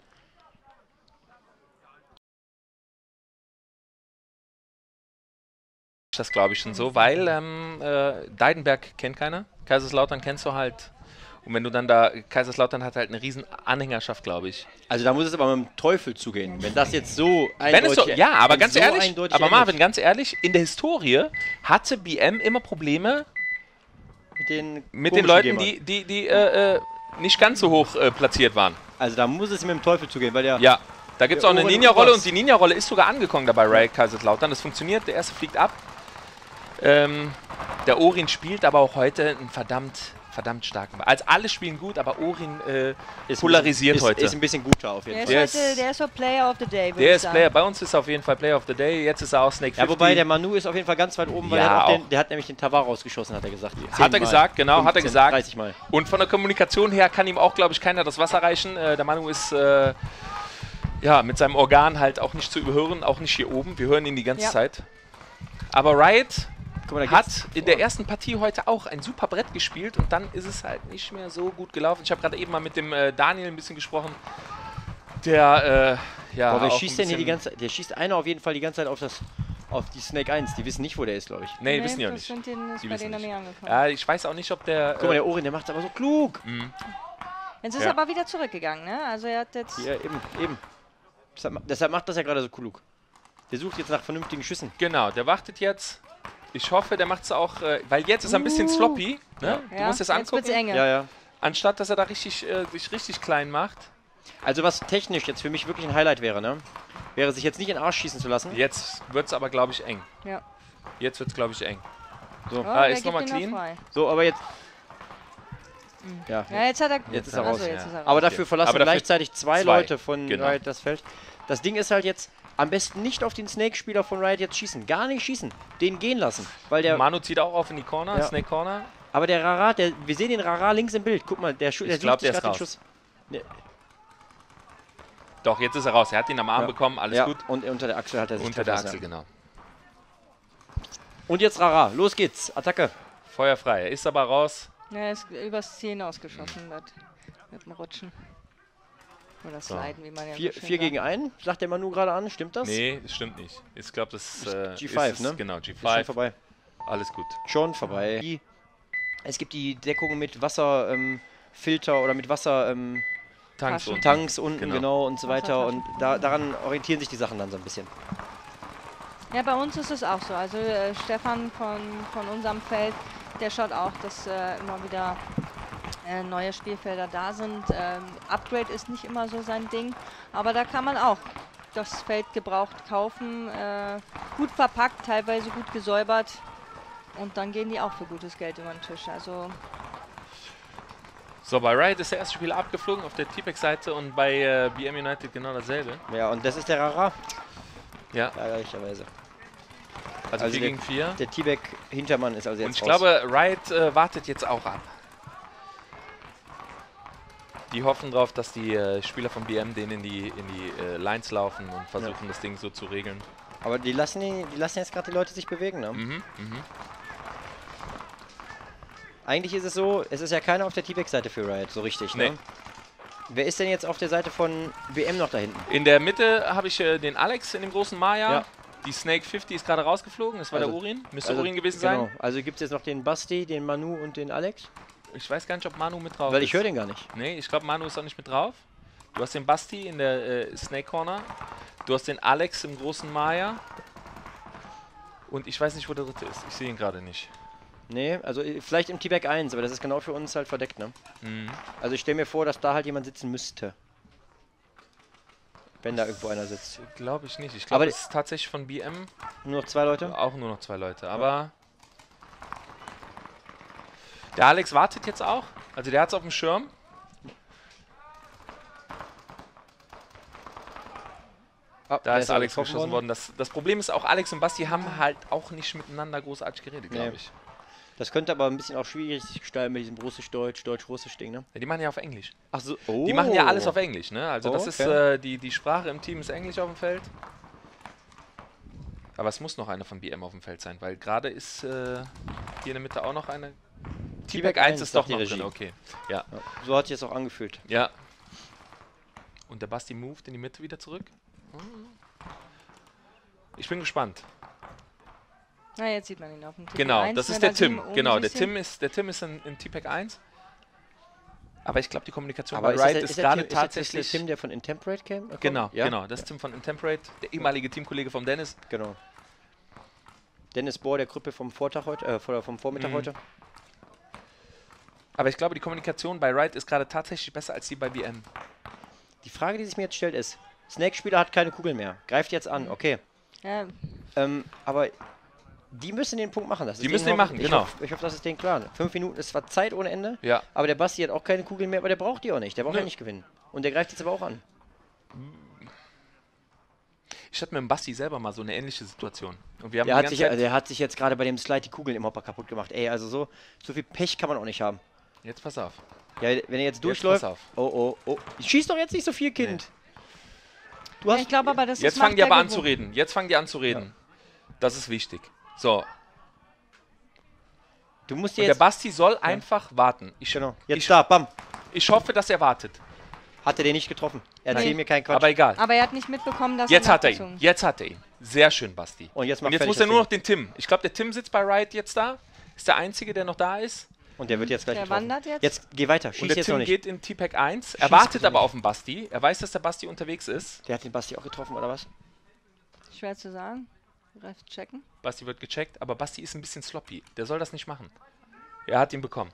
S5: Das glaube ich schon so, weil ähm, äh, Deidenberg kennt keiner. Kaiserslautern kennst du halt. Und wenn du dann da, Kaiserslautern hat halt eine riesen Anhängerschaft, glaube ich.
S1: Also da muss es aber mit dem Teufel zugehen. Wenn das jetzt so
S5: Wenn es so,
S1: eindeutig-
S5: ja, aber
S1: wenn
S5: ganz
S1: so
S5: ehrlich,
S1: eindeutig
S5: aber
S1: endet
S5: Marvin, ganz ehrlich, in der Historie hatte B M immer Probleme
S1: mit den,
S5: mit den
S1: komischen
S5: Leuten,
S1: Gamern.
S5: die, die, die äh, äh, nicht ganz so hoch äh, platziert waren.
S1: Also da muss es mit dem Teufel zugehen, weil der...
S5: Ja, da gibt es
S1: Der
S5: auch eine
S1: Oren
S5: Ninja-Rolle
S1: Ubers.
S5: und die Ninja-Rolle ist sogar angekommen dabei, Ray Kaiserslautern. Das funktioniert, der erste fliegt ab. Ähm, der Orin spielt aber auch heute einen verdammt, verdammt starken Ball. Also alle spielen gut, aber Orin äh,
S1: ist
S5: polarisiert
S1: ist,
S5: heute.
S1: Ist ein bisschen guter auf jeden
S3: Der ist,
S1: Fall.
S5: Der
S3: heute,
S5: ist-
S3: der ist so Player of the Day, würde
S5: der
S3: ich
S5: ist
S3: sagen.
S5: Player, bei uns ist er auf jeden Fall Player of the Day. Jetzt ist er auch Snake
S1: Ja,
S5: fünfzig.
S1: wobei der Manu ist auf jeden Fall ganz weit oben, weil
S5: Ja,
S1: er hat, auch
S5: auch.
S1: den, der hat nämlich den Tavar rausgeschossen, hat er gesagt.
S5: Hat er
S1: Zehnmal.
S5: gesagt, genau, hat er
S1: fünfzehn,
S5: gesagt.
S1: dreißig Mal.
S5: Und von der Kommunikation her kann ihm auch, glaube ich, keiner das Wasser reichen. Äh, der Manu ist äh, ja, mit seinem Organ halt auch nicht zu überhören, auch nicht hier oben. Wir hören ihn die ganze
S3: Ja.
S5: Zeit. Aber Riot
S1: Guck mal, da
S5: hat
S1: gibt's-
S5: in der ersten Partie heute auch ein super Brett gespielt und dann ist es halt nicht mehr so gut gelaufen. Ich habe gerade eben mal mit dem äh, Daniel ein bisschen gesprochen. Der, äh, ja.
S1: Boah, wer
S5: auch
S1: schießt
S5: ein
S1: denn hier die
S5: bisschen-
S1: ganze Zeit? Der schießt einer auf jeden Fall die ganze Zeit auf, das, auf die Snake eins. Die wissen nicht, wo der ist, glaube ich.
S5: Nee, wissen die auch
S3: das
S5: nicht.
S3: Sind den, ist
S5: Die
S3: bei
S5: wissen
S3: denen noch
S5: nicht.
S3: nie angekommen.
S5: Ja, ich weiß auch nicht, ob der.
S1: Guck mal,
S5: Äh,
S1: der Orin, der macht aber so klug.
S5: mh.
S3: Jetzt ist
S5: Ja.
S3: er aber wieder zurückgegangen, ne? Also er hat jetzt...
S1: Ja, eben, eben. Deshalb, deshalb macht das ja gerade so klug. Der sucht jetzt nach vernünftigen Schüssen.
S5: Genau, der wartet jetzt. Ich hoffe, der macht es auch, äh, weil jetzt ist er ein bisschen sloppy. Ne? Du
S3: Ja,
S5: musst es
S3: jetzt wird's
S5: angucken.
S3: enge.
S1: Ja, ja.
S5: Anstatt, dass er da richtig, äh, sich richtig klein macht.
S1: Also was technisch jetzt für mich wirklich ein Highlight wäre, ne? Wäre sich jetzt nicht in den Arsch schießen zu lassen.
S5: Jetzt wird es aber, glaube ich, eng.
S3: Ja.
S5: Jetzt wird es, glaube ich, eng.
S1: So,
S3: Oh,
S5: Ah,
S3: der
S5: ist noch
S3: gibt
S5: mal
S3: ihn noch
S5: clean.
S3: frei.
S1: so aber jetzt... Ja,
S3: Ja, jetzt hat er.
S1: Jetzt ist er
S3: Achso,
S1: raus.
S3: jetzt ist er raus.
S1: aber dafür verlassen
S5: Aber dafür
S1: gleichzeitig zwei,
S5: zwei.
S1: Leute von
S5: Genau.
S1: Riot das Feld. Das Ding ist halt jetzt, am besten nicht auf den Snake-Spieler von Riot jetzt schießen. Gar nicht schießen. Den gehen lassen. Weil der...
S5: Manu zieht auch auf in die Corner,
S1: Ja.
S5: Snake Corner.
S1: Aber der Rara, der, wir sehen den Rara links im Bild. Guck mal, der, Schu der
S5: Ich glaub,
S1: sucht sich
S5: der ist
S1: grad den
S5: raus.
S1: Schuss.
S5: Doch, jetzt ist er raus. Er hat ihn am Arm
S1: Ja.
S5: bekommen, alles
S1: Ja,
S5: gut.
S1: und unter der Achsel hat er sich
S5: Unter der
S1: treffen
S5: Achsel,
S1: lassen.
S5: genau.
S1: Und jetzt Rara, los geht's. Attacke.
S5: Feuerfrei. Er ist aber raus.
S3: Ja, er ist übers Ziel hinausgeschossen mit, mit dem Rutschen. Oder Sliden, wie man ja
S1: Vier,
S3: so schön
S1: vier
S3: sagt.
S1: gegen einen, sagt der Manu gerade an. Stimmt das?
S5: Nee, das stimmt nicht. Ich glaube, das äh,
S1: G fünf,
S5: ist es,
S1: ne?
S5: Genau, G
S1: Ist schon
S5: fünf.
S1: vorbei.
S5: Alles gut.
S1: Schon vorbei. Die, es gibt die Deckung mit Wasserfilter ähm, Filter oder mit Wassertanks ähm,
S5: Tanks
S3: Taschen.
S5: unten.
S1: Tanks unten,
S5: Genau.
S1: genau. und so weiter. Und
S3: Wassertaschen.
S1: da, daran orientieren sich die Sachen dann so ein bisschen.
S3: Ja, bei uns ist es auch so. Also äh, Stefan von, von unserem Feld, der schaut auch, dass äh, immer wieder äh, neue Spielfelder da sind. Ähm, Upgrade ist nicht immer so sein Ding, aber da kann man auch das Feld gebraucht kaufen. Äh, gut verpackt, teilweise gut gesäubert. Und dann gehen die auch für gutes Geld über den Tisch. Also
S5: So, bei Riot ist der erste Spieler abgeflogen auf der T-Pex-Seite und bei äh, B M United genau dasselbe.
S1: Ja, und das ist der Rara.
S5: Ja,
S1: Ärgerlicherweise.
S5: also,
S1: Also
S5: vier
S1: der-
S5: gegen vier.
S1: Der T-Bag Hintermann ist also jetzt
S5: Und ich
S1: raus.
S5: glaube, Riot äh, wartet jetzt auch ab. Die hoffen drauf, dass die äh, Spieler von B M denen in die, in die äh, Lines laufen und versuchen, das Ding so zu regeln.
S1: Aber die lassen, die, die lassen jetzt gerade die Leute sich bewegen, ne?
S5: Mhm, mhm.
S1: Eigentlich ist es so, es ist ja keiner auf der T-Bag-Seite für Riot, so richtig,
S5: Nee.
S1: ne? Wer ist denn jetzt auf der Seite von B M noch da hinten?
S5: In der Mitte habe ich äh, den Alex in dem großen Maya.
S1: Ja.
S5: Die Snake fünfzig ist gerade rausgeflogen. Das war
S1: Also-
S5: der Urin. Müsste
S1: Also,
S5: Urin gewesen
S1: genau.
S5: sein.
S1: Also gibt es jetzt noch den Basti, den Manu und den Alex?
S5: Ich weiß gar nicht, ob Manu mit drauf
S1: Weil
S5: ist.
S1: ich höre den gar nicht.
S5: Nee, ich glaube, Manu ist auch nicht mit drauf. Du hast den Basti in der äh, Snake Corner. Du hast den Alex im großen Maya. Und ich weiß nicht, wo der dritte ist. Ich sehe ihn gerade nicht.
S1: Nee, also äh, vielleicht im T-Bag eins, aber das ist genau für uns halt verdeckt, ne?
S5: Mhm.
S1: Also ich stelle mir vor, dass da halt jemand sitzen müsste. Wenn da irgendwo einer sitzt.
S5: Glaube ich nicht. Ich
S1: Aber
S5: glaube,
S1: die-
S5: es ist tatsächlich von B M
S1: Nur noch zwei Leute?
S5: auch nur noch zwei Leute. Aber der Alex wartet jetzt auch. Also der hat es auf dem Schirm.
S1: Ah,
S5: Da
S1: der
S5: ist
S1: aber
S5: Alex
S1: getroffen
S5: geschossen worden. Das, das Problem ist auch, Alex und Basti haben halt auch nicht miteinander großartig geredet, glaube
S1: Nee.
S5: ich.
S1: Das könnte aber ein bisschen auch schwierig gestalten mit diesem Russisch-Deutsch, Deutsch-Russisch-Ding, ne?
S5: Ja, die machen ja auf Englisch.
S1: Ach so, oh.
S5: Die machen ja alles auf Englisch, ne? Also
S1: Oh,
S5: das ist
S1: okay.
S5: äh, die, die Sprache im Team ist Englisch auf dem Feld. Aber es muss noch einer von B M auf dem Feld sein, weil gerade ist äh, hier in der Mitte auch noch eine. T-Bag eins ist doch
S1: sagt die
S5: noch
S1: Regie.
S5: drin, okay. Ja.
S1: Ja, so hat sich das auch angefühlt.
S5: Ja. Und der Basti moved in die Mitte wieder zurück. Ich bin gespannt.
S3: na, jetzt sieht man ihn auf dem Titel
S5: Genau,
S3: eins,
S5: das
S3: ne,
S5: ist
S3: da
S5: der
S3: sieht
S5: Tim.
S3: man oben
S5: Genau,
S3: ein
S5: der
S3: bisschen.
S5: Tim ist, der Tim ist in, in T-Pag eins. Aber ich glaube, die Kommunikation
S1: Aber
S5: bei
S1: ist, das
S5: Riot
S1: der,
S5: ist,
S1: ist, der
S5: gerade
S1: Tim, ist das
S5: tatsächlich.
S1: der Tim, der von Intemperate came? äh,
S5: Genau,
S1: kommt? Ja?
S5: genau. Das ist Tim von Intemperate, der ehemalige Teamkollege von Dennis.
S1: Genau. Dennis Bohr, der Krüppel vom Vortag heute, äh, vor- vom Vormittag
S5: Mhm.
S1: heute.
S5: Aber ich glaube, die Kommunikation bei Riot ist gerade tatsächlich besser als die bei B M.
S1: Die Frage, die sich mir jetzt stellt, ist: Snake-Spieler hat keine Kugel mehr. Greift jetzt
S5: Mhm.
S1: an, okay.
S3: Ja,
S1: Ähm, aber die müssen den Punkt machen. Das ist
S5: Die müssen
S1: denen
S5: den
S1: hoff-
S5: machen,
S1: ich
S5: genau.
S1: Hoffe, ich hoffe, das ist denen klar. Fünf Minuten ist zwar Zeit ohne Ende,
S5: Ja.
S1: aber der Basti hat auch keine Kugel mehr, aber der braucht die auch nicht. Der braucht
S5: Nö.
S1: ja nicht gewinnen. Und der greift jetzt aber auch an.
S5: Ich hatte mit dem Basti selber mal so eine ähnliche Situation. Und wir haben
S1: Der
S5: die
S1: hat,
S5: ganze
S1: sich,
S5: Zeit
S1: der hat sich jetzt gerade bei dem Slide die Kugeln im Hopper kaputt gemacht. Ey, also so, so viel Pech kann man auch nicht haben.
S5: Jetzt pass auf.
S1: Ja, wenn er jetzt
S5: Jetzt
S1: durchläuft.
S5: pass auf.
S1: Oh, oh, oh. Schieß doch jetzt nicht so viel, Kind. Du
S3: ja,
S1: hast.
S3: ich glaube aber, das
S5: Jetzt
S3: ist Macht
S5: fangen die aber
S3: der
S5: an zu
S3: Gewohnheit.
S5: reden. Jetzt fangen die an zu reden. Das ist wichtig. So.
S1: du musst
S5: Und
S1: dir
S5: der
S1: jetzt.
S5: Basti soll einfach warten. Ich,
S1: Genau. Jetzt
S5: ich,
S1: da, bam.
S5: ich hoffe, dass er wartet.
S1: Hat er den nicht getroffen. Erzähl
S3: Nee.
S1: mir keinen Quatsch.
S5: Aber egal.
S3: Aber er hat nicht mitbekommen, dass
S5: Jetzt
S3: er
S5: hat er ihn.
S3: nachgezogen-
S5: Jetzt hat er ihn. Sehr schön, Basti.
S1: Und jetzt macht
S5: Und jetzt
S1: fertig
S5: muss
S1: das
S5: er nur
S1: Ding.
S5: noch den Tim. Ich glaube, der Tim sitzt bei Riot jetzt da. Ist der Einzige, der noch da ist.
S1: Und der wird jetzt gleich
S3: Der
S1: getroffen.
S3: wandert jetzt.
S1: Jetzt geh weiter,
S5: Und
S1: schieß
S5: der
S1: jetzt noch
S5: Tim
S1: nicht.
S5: geht in T-Pack eins. Er wartet aber auf den Basti. Er weiß, dass der Basti unterwegs ist.
S1: Der hat den Basti auch getroffen, oder was?
S3: Schwer zu sagen. Ref checken.
S5: Basti wird gecheckt, aber Basti ist ein bisschen sloppy. Der soll das nicht machen. Er hat ihn bekommen.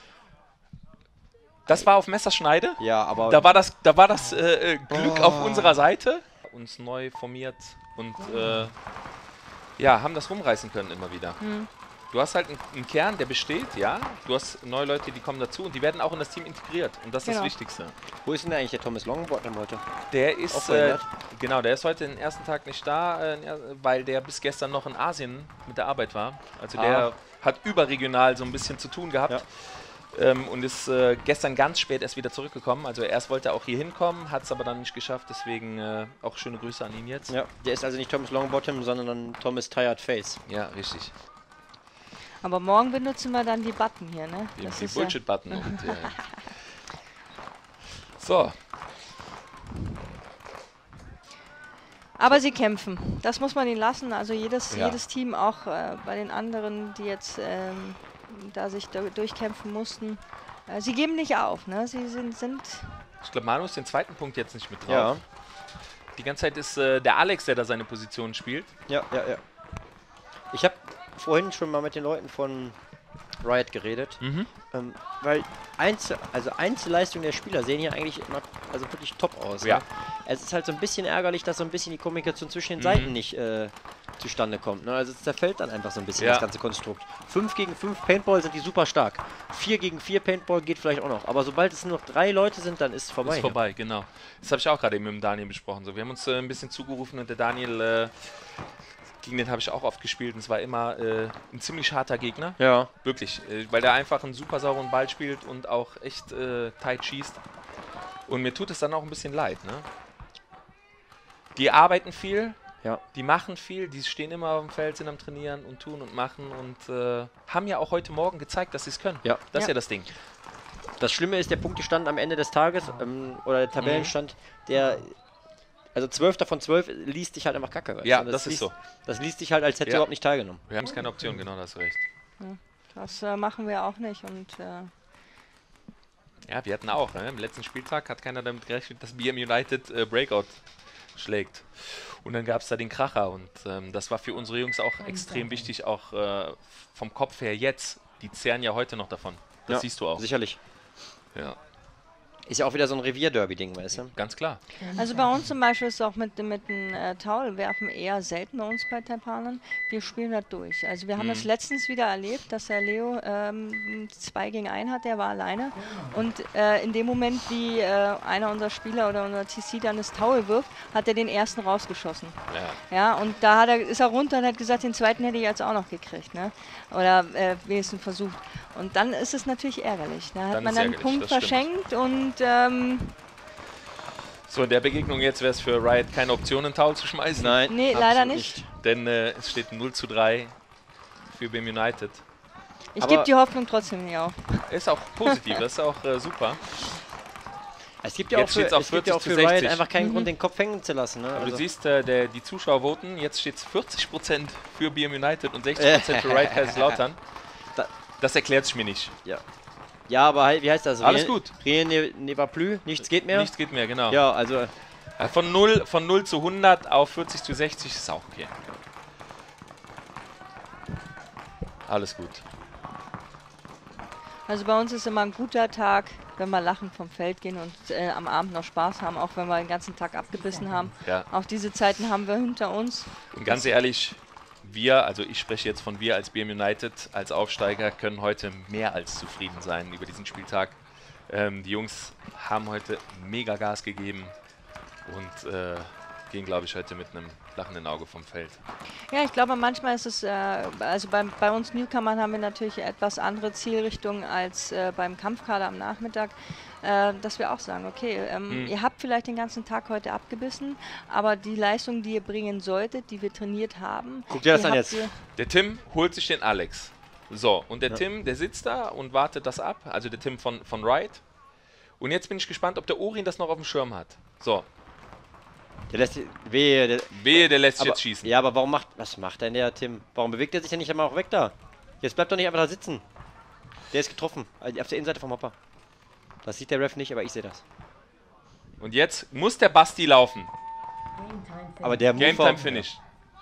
S5: Das war auf Messerschneide.
S1: Ja, aber
S5: Da war das, da war das äh, äh, Glück auf unserer Seite. Uns neu formiert und äh, ja, haben das rumreißen können immer wieder.
S3: Hm.
S5: Du hast halt einen, einen Kern, der besteht, ja. Du hast neue Leute, die kommen dazu und die werden auch in das Team integriert. Und das ist
S3: Genau.
S5: das Wichtigste.
S1: wo ist denn eigentlich der Thomas Longbottom heute?
S5: Der
S1: Auch
S5: ist, äh,
S1: verhindert?
S5: genau, der ist heute den ersten Tag nicht da, äh, weil der bis gestern noch in Asien mit der Arbeit war. Also
S1: Ah.
S5: der hat überregional so ein bisschen zu tun gehabt.
S1: Ja.
S5: Ähm, und ist äh, gestern ganz spät erst wieder zurückgekommen. Also erst wollte er auch hier hinkommen, hat es aber dann nicht geschafft. Deswegen äh, auch schöne Grüße an ihn jetzt.
S1: Ja, der ist also nicht Thomas Longbottom, sondern Thomas Tired Face.
S5: Ja, richtig.
S3: Aber morgen benutzen wir dann die Button hier, ne?
S5: Die,
S3: Das
S5: die
S3: ist ja-
S5: Bullshit-Button. und, äh, so,
S3: Aber sie kämpfen. Das muss man ihnen lassen. Also jedes,
S5: Ja.
S3: jedes Team, auch äh, bei den anderen, die jetzt ähm, da sich da durchkämpfen mussten, äh, sie geben nicht auf. Ne? Sie sind, sind
S5: ich glaube, Manu ist den zweiten Punkt jetzt nicht mit drauf.
S1: Ja,
S5: Die ganze Zeit ist äh, der Alex, der da seine Position spielt.
S1: ja, ja, ja. Ich habe vorhin schon mal mit den Leuten von Riot geredet,
S5: Mhm.
S1: ähm, weil Einzel also Einzelleistungen der Spieler sehen hier eigentlich immer also wirklich top aus.
S5: Ja.
S1: Ne? Es ist halt so ein bisschen ärgerlich, dass so ein bisschen die Kommunikation zwischen den
S5: Mhm.
S1: Seiten nicht äh, zustande kommt. Ne? Also es zerfällt dann einfach so ein bisschen
S5: Ja.
S1: das ganze Konstrukt. fünf gegen fünf Paintball sind die super stark. vier gegen vier Paintball geht vielleicht auch noch. Aber sobald es nur noch drei Leute sind, dann ist es vorbei.
S5: Ist vorbei, genau. Das habe ich auch gerade eben mit dem Daniel besprochen. So, wir haben uns äh, ein bisschen zugerufen und der Daniel, äh, gegen den habe ich auch oft gespielt und es war immer äh, ein ziemlich harter Gegner.
S1: Hier. Ja.
S5: Wirklich, äh, weil der einfach einen super sauren Ball spielt und auch echt äh, tight schießt. Und mir tut es dann auch ein bisschen leid, ne? Die arbeiten viel,
S1: Ja.
S5: die machen viel, die stehen immer auf dem Feld, sind am Trainieren und tun und machen und äh, haben ja auch heute Morgen gezeigt, dass sie es können.
S1: Ja.
S5: Das ist
S3: Ja.
S5: ja das Ding.
S1: Das Schlimme ist, der Punktestand am Ende des Tages, ähm, oder der Tabellenstand, der, also zwölf von zwölf liest sich halt einfach kacke. weißt
S5: Ja,
S1: du?
S5: das ist
S1: liest,
S5: so.
S1: Das liest sich halt, als hätte
S5: Ja.
S1: überhaupt nicht teilgenommen.
S5: Wir haben es keine Option, genau, das recht.
S3: das äh, machen wir auch nicht. Und äh,
S5: Ja, wir hatten auch. Ne? Im letzten Spieltag hat keiner damit gerechnet, dass B M United äh, Breakout schlägt. Und dann gab es da den Kracher. Und ähm, das war für unsere Jungs auch extrem wichtig, auch äh, vom Kopf her jetzt. Die zehren ja heute noch davon. Das
S1: Ja,
S5: siehst du auch.
S1: Sicherlich.
S5: Ja,
S1: Ist ja auch wieder so ein Revierderby-Ding, weißt du?
S5: ganz klar.
S3: Also bei uns zum Beispiel ist es auch mit, mit dem äh, Taulwerfen eher selten bei uns bei Taipanern. Wir spielen das durch. Also wir haben
S5: Mhm.
S3: das letztens wieder erlebt, dass der Leo ähm, zwei gegen einen hat, der war alleine. Und äh, in dem Moment, wie äh, einer unserer Spieler oder unser T C dann das Taul wirft, hat er den ersten rausgeschossen.
S5: Ja.
S3: Ja, und da hat er, ist er runter und hat gesagt, den zweiten hätte ich jetzt auch noch gekriegt. Ne? Oder äh, wenigstens versucht. Und dann ist es natürlich ärgerlich. Da hat
S5: Dann
S3: man
S5: ist
S3: dann einen
S5: ärgerlich,
S3: Punkt
S5: das stimmt.
S3: verschenkt und ähm,
S5: So, in der Begegnung jetzt wäre es für Riot keine Option, einen Taul zu schmeißen.
S1: Nein.
S3: nee, leider
S1: absolut
S3: nicht.
S5: Denn äh, es steht null zu drei für B M United.
S3: Ich
S1: Aber-
S3: gebe die Hoffnung trotzdem nicht auf.
S5: Ist auch positiv, das ist auch äh, super.
S1: Es gibt ja
S5: Jetzt
S1: auch für,
S5: steht's auf
S1: es gibt ja auch
S5: vierzig
S1: für
S5: zu
S1: Riot
S5: sechzig.
S1: einfach keinen Grund, den Kopf hängen zu lassen. Ne?
S5: Aber
S1: Also
S5: du siehst, äh, der, die Zuschauer voten, jetzt steht es vierzig Prozent für B M United und sechzig Prozent für Riot Kaiserslautern.
S1: Da-
S5: Das erklärt sich mir nicht.
S1: ja, aber halt, wie heißt das?
S5: Alles
S1: Rien-
S5: gut.
S1: Rien ne, ne va plus, nichts geht mehr.
S5: Nichts geht mehr, genau.
S1: Ja, also
S5: Äh, Von null, von null zu hundert auf vierzig zu sechzig ist auch okay. Alles gut.
S3: Also bei uns ist immer ein guter Tag, wenn wir lachend vom Feld gehen und äh, am Abend noch Spaß haben, auch wenn wir den ganzen Tag abgebissen haben.
S5: Ja.
S3: Auch diese Zeiten haben wir hinter uns.
S5: Und ganz ehrlich, wir, also ich spreche jetzt von wir als B M United, als Aufsteiger, können heute mehr als zufrieden sein über diesen Spieltag. Ähm, die Jungs haben heute mega Gas gegeben und äh, gehen, glaube ich, heute mit einem lachenden Auge vom Feld.
S3: Ja, ich glaube, manchmal ist es, äh, also beim, bei uns Newcomern haben wir natürlich etwas andere Zielrichtungen als äh, beim Kampfkader am Nachmittag, äh, dass wir auch sagen, okay, ähm,
S5: Hm.
S3: ihr habt vielleicht den ganzen Tag heute abgebissen, aber die Leistung, die ihr bringen solltet, die wir trainiert haben,
S1: Guck dir das
S3: die
S1: an
S3: habt
S1: jetzt.
S3: ihr-
S5: Der Tim holt sich den Alex. So, und der
S1: Ja.
S5: Tim, der sitzt da und wartet das ab, also der Tim von, von Riot. Und jetzt bin ich gespannt, ob der Orin das noch auf dem Schirm hat. So,
S1: der lässt wehe, der,
S5: wehe, der lässt sich
S1: aber,
S5: jetzt schießen.
S1: Ja, aber warum macht was macht denn der Tim? Warum bewegt er sich denn nicht einmal auch weg da? Jetzt bleibt doch nicht einfach da sitzen. Der ist getroffen. Auf der Innenseite vom Hopper. Das sieht der Ref nicht, aber ich sehe das.
S5: Und jetzt muss der Basti laufen.
S1: Aber der
S5: Game
S1: Move war-
S5: Time Finish.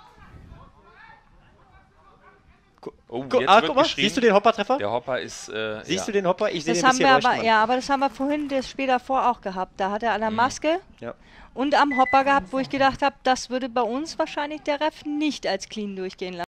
S5: Oh,
S1: Gu-
S5: jetzt
S1: ah,
S5: wird
S1: guck mal,
S5: geschrien.
S1: siehst du den Hopper-Treffer?
S5: Der Hopper ist. Äh,
S1: Siehst
S5: ja.
S1: du den Hopper? Ich sehe
S3: Das
S1: den
S3: haben
S1: bisschen
S3: wir aber,
S1: leuchten.
S3: ja, aber das haben wir vorhin das Spiel davor auch gehabt. Da hat er an der Maske
S1: Ja.
S3: und am Hopper gehabt, wo ich gedacht habe, das würde bei uns wahrscheinlich der Ref nicht als clean durchgehen lassen.